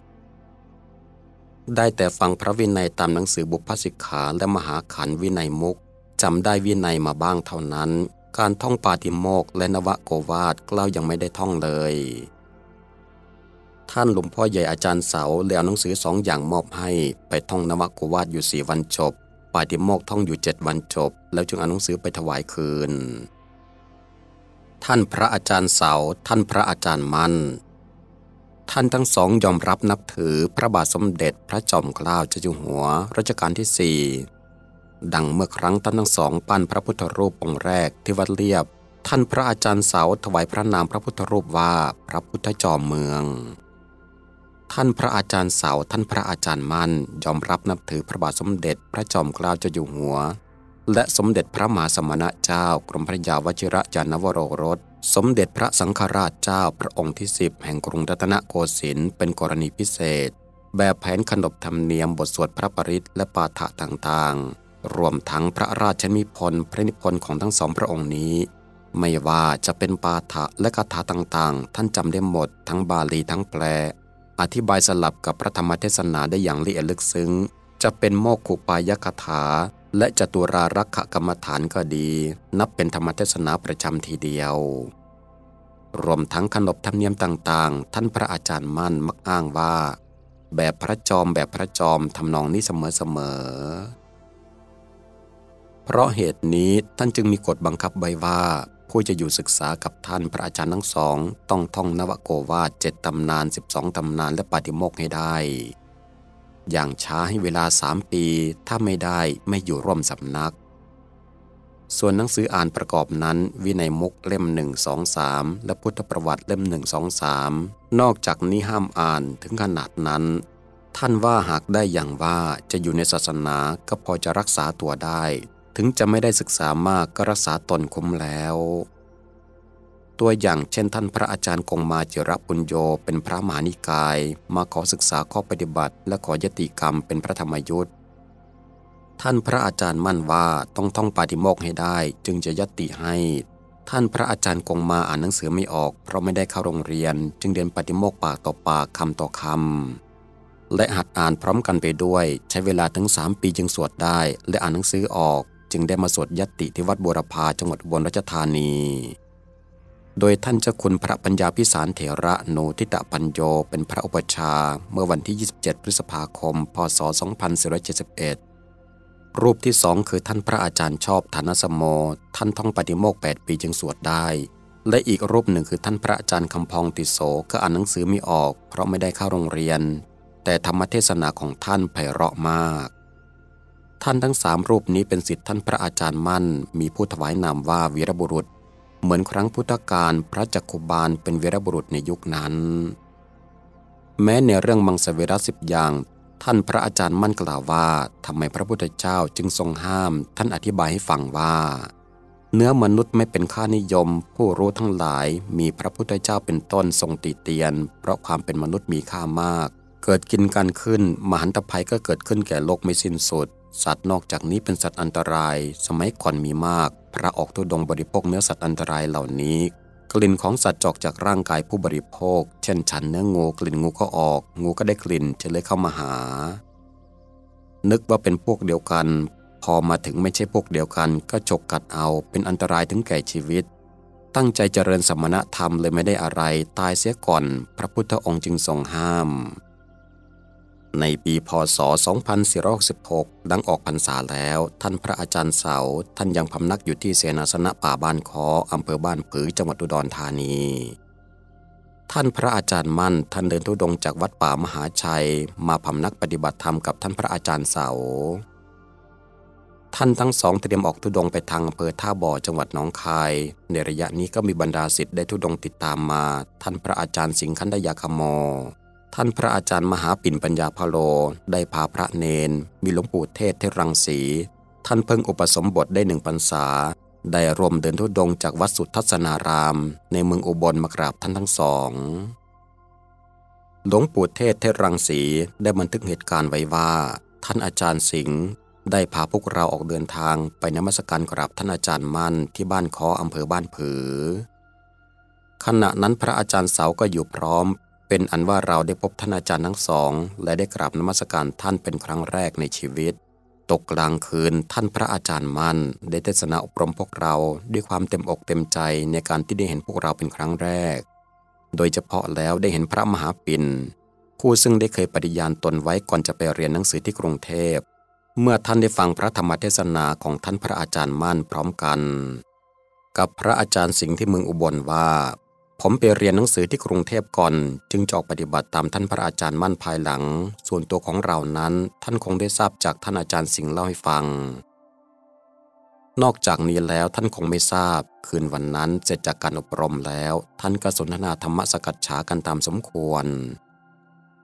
ได้แต่ฟังพระวินัยตามหนังสือบุพสิกขาและมหาขันธ์วินัยมุกจำได้วินัยมาบ้างเท่านั้นการท่องปาติโมกข์และนวโกวาทกล้าวยังไม่ได้ท่องเลยท่านหลวงพ่อใหญ่อาจารย์เสาเลยเอาหนังสือสองอย่างมอบให้ไปท่องนวโกวาทอยู่สี่วันจบปาติโมกข์ท่องอยู่เจ็ดวันจบแล้วจึงเอาหนังสือไปถวายคืนท่านพระอาจารย์เสาท่านพระอาจารย์มั่นท่านทั้งสองยอมรับนับถือพระบาทสมเด็จพระจอมเกล้าเจ้าอยู่หัวรัชกาลที่สี่ดังเมื่อครั้งท่านทั้งสองปั้นพระพุทธรูปองค์แรกที่วัดเลียบท่านพระอาจารย์เสาถวายพระนามพระพุทธรูปว่าพระพุทธจอมเมืองท่านพระอาจารย์เสาท่านพระอาจารย์มั่นยอมรับนับถือพระบาทสมเด็จพระจอมเกล้าเจ้าอยู่หัวและสมเด็จพระมหาสมณเจ้ากรมพระยาวชิรยานวโรรสสมเด็จพระสังฆราชเจ้าพระองค์ที่สิบแห่งกรุงรัตนโกสินทร์เป็นกรณีพิเศษแบบแผนขนบธรรมเนียมบทสวดพระปริตรและปาฐะต่างๆรวมทั้งพระราชนิพนธ์พระนิพนธ์ของทั้งสองพระองค์นี้ไม่ว่าจะเป็นปาฐะและคาถาต่างๆท่านจำได้หมดทั้งบาลีทั้งแปลอธิบายสลับกับพระธรรมเทศนาได้อย่างละเอียดลึกซึ้งจะเป็นโมกขุปายคถาและจตุรารักขกรรมฐานก็ดีนับเป็นธรรมเทศนาประจำทีเดียวรวมทั้งขนบธรรมเนียมต่างๆท่านพระอาจารย์มั่นมักอ้างว่าแบบพระจอมแบบพระจอมทำนองนี้เสมอๆเพราะเหตุนี้ท่านจึงมีกฎบังคับไว้ว่าผู้จะอยู่ศึกษากับท่านพระอาจารย์ทั้งสองต้องท่องนวโกวาทเจ็ดตำนานสิบสองตำนานและปาฏิโมกข์ให้ได้อย่างช้าให้เวลาสามปีถ้าไม่ได้ไม่อยู่ร่วมสำนักส่วนหนังสืออ่านประกอบนั้นวินัยมุกเล่มหนึ่งสองสามและพุทธประวัติเล่มหนึ่งสองสามนอกจากนี้ห้ามอ่านถึงขนาดนั้นท่านว่าหากได้อย่างว่าจะอยู่ในศาสนาก็พอจะรักษาตัวได้ถึงจะไม่ได้ศึกษามากก็รักษาตนคุ้มแล้วตัวอย่างเช่นท่านพระอาจารย์กงมาจิรปุญโญเป็นพระมหานิกายมาขอศึกษาข้อปฏิบัติและขอยติกรรมเป็นพระธรรมยุทธท่านพระอาจารย์มั่นว่าต้องท่องปาฏิโมกข์ให้ได้จึงจะยติให้ท่านพระอาจารย์กงมาอ่านหนังสือไม่ออกเพราะไม่ได้เข้าโรงเรียนจึงเรียนปาฏิโมกข์ปากต่อปากคำต่อคำและหัดอ่านพร้อมกันไปด้วยใช้เวลาถึงสามปีจึงสวดได้และอ่านหนังสือออกจึงได้มาสวดยติที่วัดบูรพาจังหวัดอุบลราชธานีโดยท่านเจ้าคุณพระปัญญาพิสารเถระโนทิตปัญโยเป็นพระอุปัชฌาย์เมื่อวันที่ยี่สิบเจ็ดพฤษภาคมพศสองพันสี่ร้อยเจ็ดสิบเอ็ดรูปที่สองคือท่านพระอาจารย์ชอบฐานสโมท่านท่องปาฏิโมกข์แปดปีจึงสวดได้และอีกรูปหนึ่งคือท่านพระอาจารย์คำพองติโสก็อ่านหนังสือไม่ออกเพราะไม่ได้เข้าโรงเรียนแต่ธรรมเทศนาของท่านไพเราะมากท่านทั้งสามรูปนี้เป็นศิษย์ท่านพระอาจารย์มั่นมีผู้ถวายนามว่าวีรบุรุษเหมือนครั้งพุทธกาลพระจักคุบาลเป็นวีรบุรุษในยุคนั้นแม้ในเรื่องมังสวิรัติสิบอย่างท่านพระอาจารย์มั่นกล่าวว่าทำไมพระพุทธเจ้าจึงทรงห้ามท่านอธิบายให้ฟังว่าเนื้อมนุษย์ไม่เป็นค่านิยมผู้รู้ทั้งหลายมีพระพุทธเจ้าเป็นต้นทรงติเตียนเพราะความเป็นมนุษย์มีค่ามากเกิดกินกันขึ้นมหันตภัยก็เกิดขึ้นแก่โลกไม่สิ้นสุดสัตว์นอกจากนี้เป็นสัตว์อันตรายสมัยก่อนมีมากพระออกธุดงค์บริโภคเนื้อสัตว์อันตรายเหล่านี้กลิ่นของสัตว์จอกจากร่างกายผู้บริโภคเช่นฉันเนื้องูกลิ่นงูก็ออกงูก็ได้กลิ่นจะเลยเข้ามาหานึกว่าเป็นพวกเดียวกันพอมาถึงไม่ใช่พวกเดียวกันก็ฉกกัดเอาเป็นอันตรายถึงแก่ชีวิตตั้งใจเจริญสมณธรรมเลยไม่ได้อะไรตายเสียก่อนพระพุทธองค์จึงทรงห้ามในปีพ.ศ. สองพันสี่ร้อยหกสิบหกดังออกพรรษาแล้วท่านพระอาจารย์เสาท่านยังพำนักอยู่ที่เสนาสนะป่าบ้านคออำเภอบ้านผือจังหวัดอุดรธานีท่านพระอาจารย์มั่นท่านเดินธุดงค์จากวัดป่ามหาชัยมาพำนักปฏิบัติธรรมกับท่านพระอาจารย์เสาท่านทั้งสองเตรียมออกธุดงค์ไปทางอำเภอท่าบ่อจังหวัดหนองคายในระยะนี้ก็มีบรรดาศิษย์ได้ธุดงค์ติดตามมาท่านพระอาจารย์สิงคันธยาคโมท่านพระอาจารย์มหาปิ่นปัญญาพโลได้พาพระเนนมีหลวงปู่เทศเทพรังสีท่านเพิ่งอุปสมบทได้หนึ่งพรรษาได้ร่วมเดินธุดงค์จากวัดสุทัศนารามในเมืองอุบลมากราบท่านทั้งสองหลวงปู่เทศเทพรังสีได้บันทึกเหตุการณ์ไว้ว่าท่านอาจารย์สิงห์ได้พาพวกเราออกเดินทางไปนมัสการกราบท่านอาจารย์มั่นที่บ้านคออำเภอบ้านผือขณะนั้นพระอาจารย์เสาก็อยู่พร้อมเป็นอันว่าเราได้พบท่านอาจารย์ทั้งสองและได้กราบนมัสการท่านเป็นครั้งแรกในชีวิตตกกลางคืนท่านพระอาจารย์มั่นได้เทศนาอบรมพวกเราด้วยความเต็มอกเต็มใจในการที่ได้เห็นพวกเราเป็นครั้งแรกโดยเฉพาะแล้วได้เห็นพระมหาปิ่นผู้ซึ่งได้เคยปฏิญาณตนไว้ก่อนจะไปเรียนหนังสือที่กรุงเทพเมื่อท่านได้ฟังพระธรรมเทศนาของท่านพระอาจารย์มั่นพร้อมกันกับพระอาจารย์สิงห์ที่เมืองอุบลว่าผมไปเรียนหนังสือที่กรุงเทพก่อนจึงจะออกปฏิบัติตามท่านพระอาจารย์มั่นภายหลังส่วนตัวของเรานั้นท่านคงได้ทราบจากท่านอาจารย์สิงห์เล่าให้ฟังนอกจากนี้แล้วท่านคงไม่ทราบคืนวันนั้นเสร็จจากการอบรมแล้วท่านก็สนทนาธรรมสกัดฉากันตามสมควร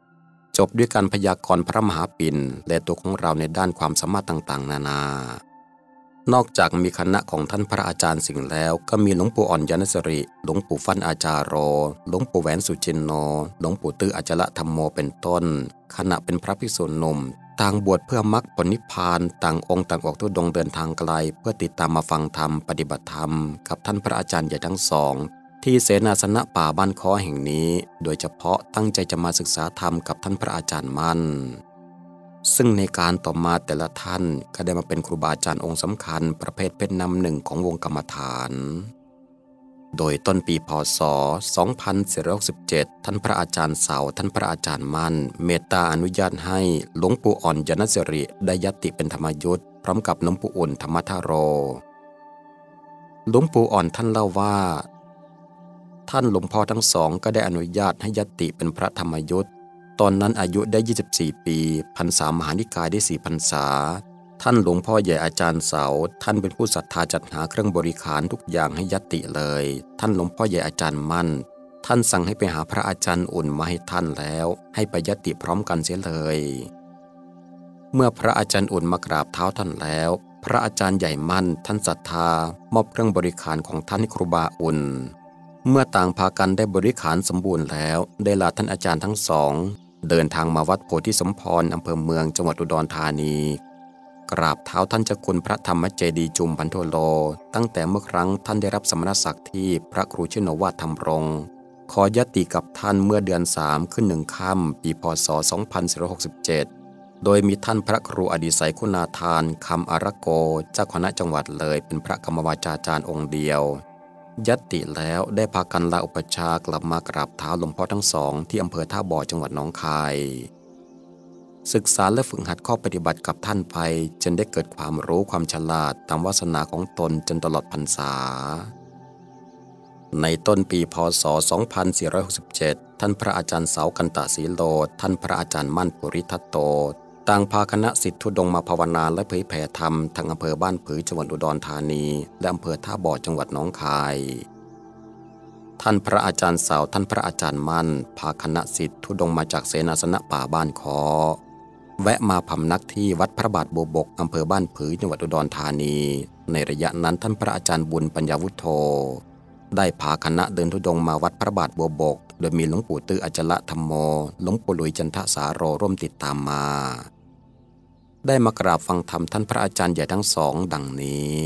จบด้วยการพยากรณ์พระมหาปิ่นและตัวของเราในด้านความสามารถต่างๆนานานอกจากมีคณะของท่านพระอาจารย์สิงห์แล้วก็มีหลวงปู่อ่อนยานสิริหลวงปู่ฟั่นอาจารโรหลวงปู่แหวนสุจินโนหลวงปู่ตื้ออจละธรรมโมเป็นต้นขณะเป็นพระภิกษุหนุ่มต่างบวชเพื่อมรรคผลนิพพานต่างองค์ต่างออกธุดงค์เดินทางไกลเพื่อติดตามมาฟังธรรมปฏิบัติธรรมกับท่านพระอาจารย์ใหญ่ทั้งสองที่เสนาสนะป่าบ้านค้อแห่งนี้โดยเฉพาะตั้งใจจะมาศึกษาธรรมกับท่านพระอาจารย์มั่นซึ่งในการต่อมาแต่ละท่านก็ได้มาเป็นครูบาอาจารย์องค์สำคัญประเภทเพชรนำหนึ่งของวงกรรมฐานโดยต้นปีพ.ศ. สองพันสี่ร้อยหกสิบเจ็ดท่านพระอาจารย์เสาท่านพระอาจารย์มั่นเมตตาอนุญาตให้หลวงปู่อ่อนยานสิริได้ยัตติเป็นธรรมยุทธพร้อมกับหลวงปู่อุ่นธรรมทโรหลวงปู่อ่อนท่านเล่าว่าท่านหลวงพ่อทั้งสองก็ได้อนุญาตให้ยัตติเป็นพระธรรมยุทธตอนนั้นอายุได้ยี่สิบสี่ปีพรรษามหานิกายได้สี่พรรษาท่านหลวงพ่อใหญ่อาจารย์เสาท่านเป็นผู้ศรัทธาจัดหาเครื่องบริขารทุกอย่างให้ยัตติเลยท่านหลวงพ่อใหญ่อาจารย์มั่นท่านสั่งให้ไปหาพระอาจารย์อุ่นมาให้ท่านแล้วให้ไปยัตติพร้อมกันเสียเลยเมื่อพระอาจารย์อุ่นมากราบเท้าท่านแล้วพระอาจารย์ใหญ่มั่นท่านศรัทธามอบเครื่องบริขารของท่านให้ครูบาอุ่นเมื่อต่างพากันได้บริขารสมบูรณ์แล้วได้ลาท่านอาจารย์ทั้งสองเดินทางมาวัดโพธิสมพรอำเภอเมืองจังหวัดอุดรธานีกราบเท้าท่านเจ้าคุณพระธรรมเจดีย์จุมพันโทโลตั้งแต่เมื่อครั้งท่านได้รับสมณศักดิ์ที่พระครูชินวาทธรรมรงค์ขอยัตติกับท่านเมื่อเดือนสามขึ้นหนึ่งค่ำปีพ.ศ. สองพันสี่ร้อยหกสิบเจ็ดโดยมีท่านพระครูอดิศัยคุณาทานคำอารโกเจ้าคณะจังหวัดเลยเป็นพระกรรมวาจาจารย์องค์เดียวยัตติแล้วได้พากันลาอุปชากลับมากราบเท้าหลวงพ่อทั้งสองที่อำเภอท่าบ่อจังหวัดหนองคายศึกษาและฝึกหัดข้อปฏิบัติกับท่านไปจนได้เกิดความรู้ความฉลาดตามวาสนาของตนจนตลอดพรรษาในต้นปีพ.ศ. สองพันสี่ร้อยหกสิบเจ็ดท่านพระอาจารย์เสากันตสีโลท่านพระอาจารย์มั่นปุริทัตโตต่างพาคณะศิษย์ธุดงค์มาภาวนาและเผยแผ่ธรรมทางอำเภอบ้านผือจังหวัดอุดรธานีและอำเภอท่าบ่อจังหวัดหนองคายท่านพระอาจารย์เสาท่านพระอาจารย์มั่นพาคณะศิษย์ธุดงค์มาจากเสนาสนะป่าบ้านคอแวะมาพำนักที่วัดพระบาทโบบกอำเภอบ้านผือจังหวัดอุดรธานีในระยะนั้นท่านพระอาจารย์บุญปัญญาวุฒโธได้พาคณะเดินธุดงค์มาวัดพระบาทโบบกโดยมีหลวงปู่ตื้ออจละธรรมโมหลวงปู่หลุยจันทสาโรร่วมติดตามมาได้มากราบฟังธรรมท่านพระอาจารย์ใหญ่ทั้งสองดังนี้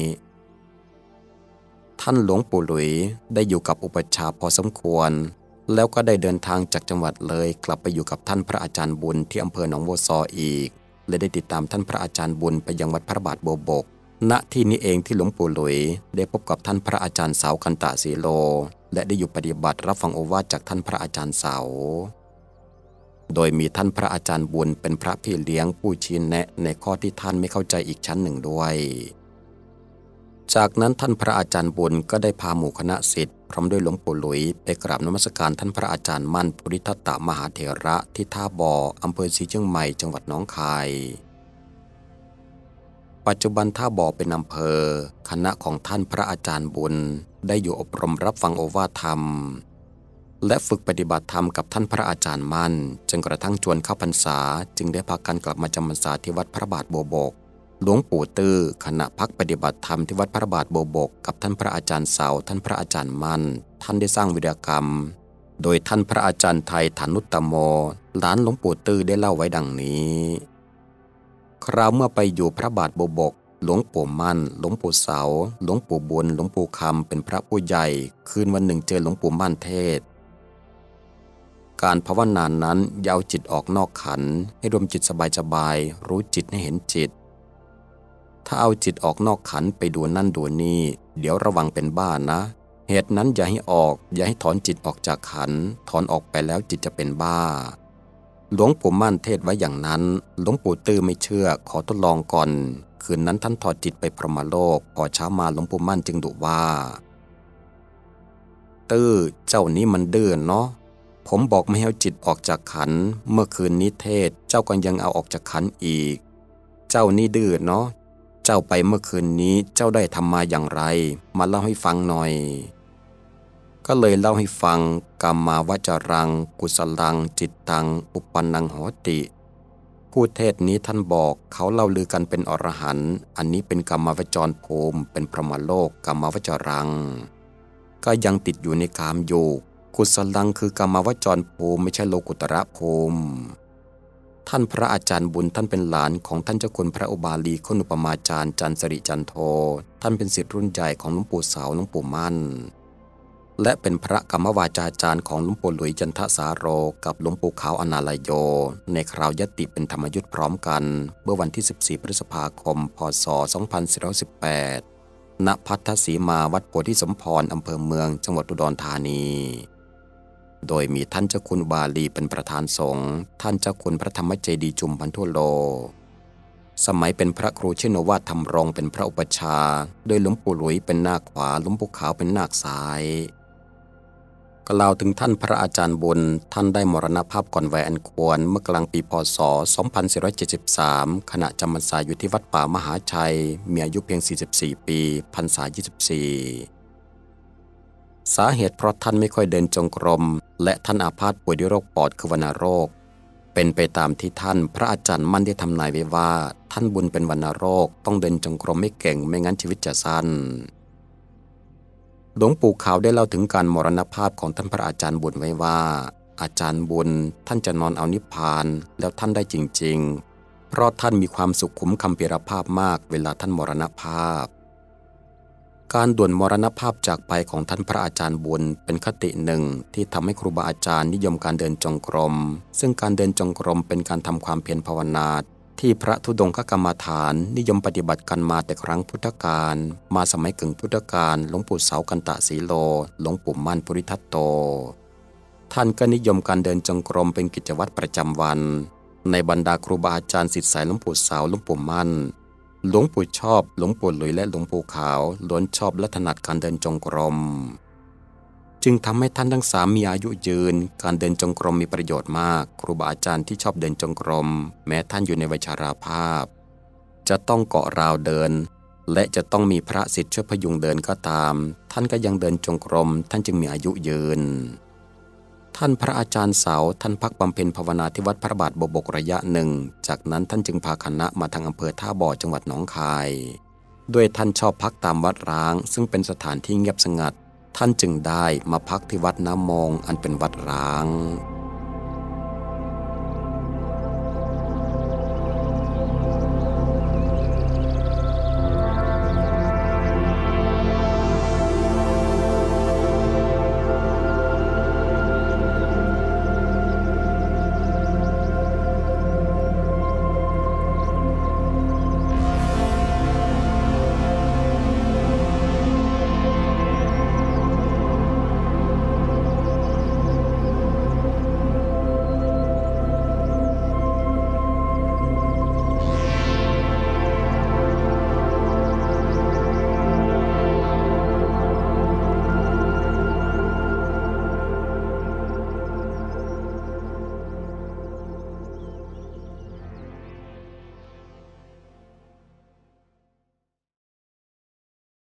ท่านหลวงปู่หลุยได้อยู่กับอุปชฌาย์พอสมควรแล้วก็ได้เดินทางจากจังหวัดเลยกลับไปอยู่กับท่านพระอาจารย์บุญที่อำเภอหนองบัวซออีกและได้ติดตามท่านพระอาจารย์บุญไปยังวัดพระบาทโบบกณที่นี้เองที่หลวงปู่หลุยได้พบกับท่านพระอาจารย์เสากันตสีโลและได้อยู่ปฏิบัติรับฟังโอวาทจากท่านพระอาจารย์เสาโดยมีท่านพระอาจารย์บุญเป็นพระพี่เลี้ยงผู้ชี้แนะในข้อที่ท่านไม่เข้าใจอีกชั้นหนึ่งด้วยจากนั้นท่านพระอาจารย์บุญก็ได้พาหมู่คณะศิษย์พร้อมด้วยหลวงปู่หลุยไปกราบนมัสการท่านพระอาจารย์มั่นปุริทัตตมหาเถระที่ท่าบ่ออำเภอศรีเชียงใหม่จังหวัดหนองคายปัจจุบันท่าบ่อเป็นอำเภอคณะของท่านพระอาจารย์บุญได้อยู่อบรมรับฟังโอวาทธรรมและฝึกปฏิบัติธรรมกับท่านพระอาจารย์มั่นจนกระทั่งจวนเข้าพรรษาจึงได้พากันกลับมาจำพรรษาที่วัดพระบาทโบบกหลวงปู่ตื้อขณะพักปฏิบัติธรรมที่วัดพระบาทโบบกกับท่านพระอาจารย์เสาท่านพระอาจารย์มั่นท่านได้สร้างวิรกรรมโดยท่านพระอาจารย์ไทยฐานุตตโมหลานหลวงปู่ตื้อได้เล่าไว้ดังนี้คราวเมื่อไปอยู่พระบาทโบบกหลวงปู่มั่นหลวงปู่เสาหลวงปู่บุญหลวงปู่คำเป็นพระผู้ใหญ่คืนวันหนึ่งเจอหลวงปู่มั่นเทศการภาวนานั้นยาวจิตออกนอกขันให้รวมจิตสบายๆรู้จิตให้เห็นจิตถ้าเอาจิตออกนอกขันไปดูนั่นดูนี่เดี๋ยวระวังเป็นบ้านะเหตุนั้นอย่าให้ออกอย่าให้ถอนจิตออกจากขันถอนออกไปแล้วจิตจะเป็นบ้าหลวงปู่มั่นเทศไว้อย่างนั้นหลวงปู่ตื้อไม่เชื่อขอทดลองก่อนคืนนั้นท่านถอดจิตไปพรหมโลกพอเช้ามาหลวงปู่มั่นจึงดุว่าตื้อเจ้านี้มันดื้อเนาะผมบอกไม่ให้เอาจิตออกจากขันเมื่อคืนนี้เทศเจ้าก็ยังเอาออกจากขันอีกเจ้านี่ดื้อเนาะเจ้าไปเมื่อคืนนี้เจ้าได้ทำมาอย่างไรมาเล่าให้ฟังหน่อยก็ก็เลยเล่าให้ฟังกรรมาวจรังกุศลังจิตตังอุปปันนังโหติผู้เทศนี้ท่านบอกเขาเล่าลือกันเป็นอรหันต์อันนี้เป็นกรรมวจรภูมิเป็นพรหมโลกกรรมวจรังก็ยังติดอยู่ในกามอยู่กุศลังคือกรรมวจรภูมิไม่ใช่โลกุตระภูมิท่านพระอาจารย์บุญท่านเป็นหลานของท่านเจ้าคุณพระอุบาลีคุณอุปมาจารย์จันสริจันโทท่านเป็นศิษย์รุ่นใหญ่ของหลวงปู่เสาหลวงปู่มั่นและเป็นพระกรรมวาจาจารย์ของหลวงปู่หลุยจันทสาโรกับหลวงปู่ขาวอนาลโยในคราวยติเป็นธรรมยุทธ์พร้อมกันเมื่อวันที่สิบสี่พฤษภาคมพ.ศ. สองพันสี่ร้อยสิบแปดณพัทธสีมาวัดโพธิสมพรอำเภอเมืองจังหวัดอุดรธานีโดยมีท่านเจ้าคุณอุบาลีเป็นประธานสงฆ์ท่านเจ้าคุณพระธรรมเจดีย์จุมพันธุโลสมัยเป็นพระครูชินวาทธรรมรงค์เป็นพระอุปชาโดยหลวงปู่หลุยเป็นนาคขวาหลวงปู่ขาวเป็นนาคซ้ายกล่าวถึงท่านพระอาจารย์บุญท่านได้มรณภาพก่อนวัยอันควรเมื่อกลางปีพ.ศ. สองพันสี่ร้อยเจ็ดสิบสามขณะจำพรรษาอยู่ที่วัดป่ามหาชัยมีอายุเพียงสี่สิบสี่ปีพรรษายี่สิบสี่สาเหตุเพราะท่านไม่ค่อยเดินจงกรมและท่านอาพาธป่วยด้วยโรคปอดคือวัณโรคเป็นไปตามที่ท่านพระอาจารย์มั่นได้ทำนายไว้ว่าท่านบุญเป็นวัณโรคต้องเดินจงกรมไม่เก่งไม่งั้นชีวิตจะสั้นหลวงปู่ขาวได้เล่าถึงการมรณภาพของท่านพระอาจารย์บุญไว้ว่าอาจารย์บุญท่านจะนอนเอานิพพานแล้วท่านได้จริงๆเพราะท่านมีความสุขขุมคำเปียรภาพมากเวลาท่านมรณภาพการด่วนมรณภาพจากไปของท่านพระอาจารย์บุญเป็นคติหนึ่งที่ทำให้ครูบาอาจารย์นิยมการเดินจงกรมซึ่งการเดินจงกรมเป็นการทำความเพียรภาวนาที่พระธุดงคกรรมฐานนิยมปฏิบัติกันมาแต่ครั้งพุทธกาลมาสมัยกึ่งพุทธกาลหลวงปู่เสากันตะสีโลหลวงปู่มั่นปุริทัตโตท่านก็นิยมการเดินจงกรมเป็นกิจวัตรประจำวันในบรรดาครูบาอาจารย์ศิษย์สายหลวงปู่เสาหลวงปู่มั่นหลวงปู่ชอบหลวงปู่หลุยและหลวงปู่ขาวล้วนชอบและถนัดการเดินจงกรมจึงทำให้ท่านทั้งสามมีอายุยืนการเดินจงกรมมีประโยชน์มากครูบาอาจารย์ที่ชอบเดินจงกรมแม้ท่านอยู่ในวัยชราภาพจะต้องเกาะราวเดินและจะต้องมีพระศิษย์ช่วยพยุงเดินก็ตามท่านก็ยังเดินจงกรมท่านจึงมีอายุยืนท่านพระอาจารย์เสาท่านพักบำเพ็ญภาวนาที่วัดพระบาทบกระยะหนึ่งจากนั้นท่านจึงพาคณะมาทางอำเภอท่าบ่อจังหวัดหนองคายด้วยท่านชอบพักตามวัดร้างซึ่งเป็นสถานที่เงียบสงัดท่านจึงได้มาพักที่วัดน้ำมงอันเป็นวัดร้าง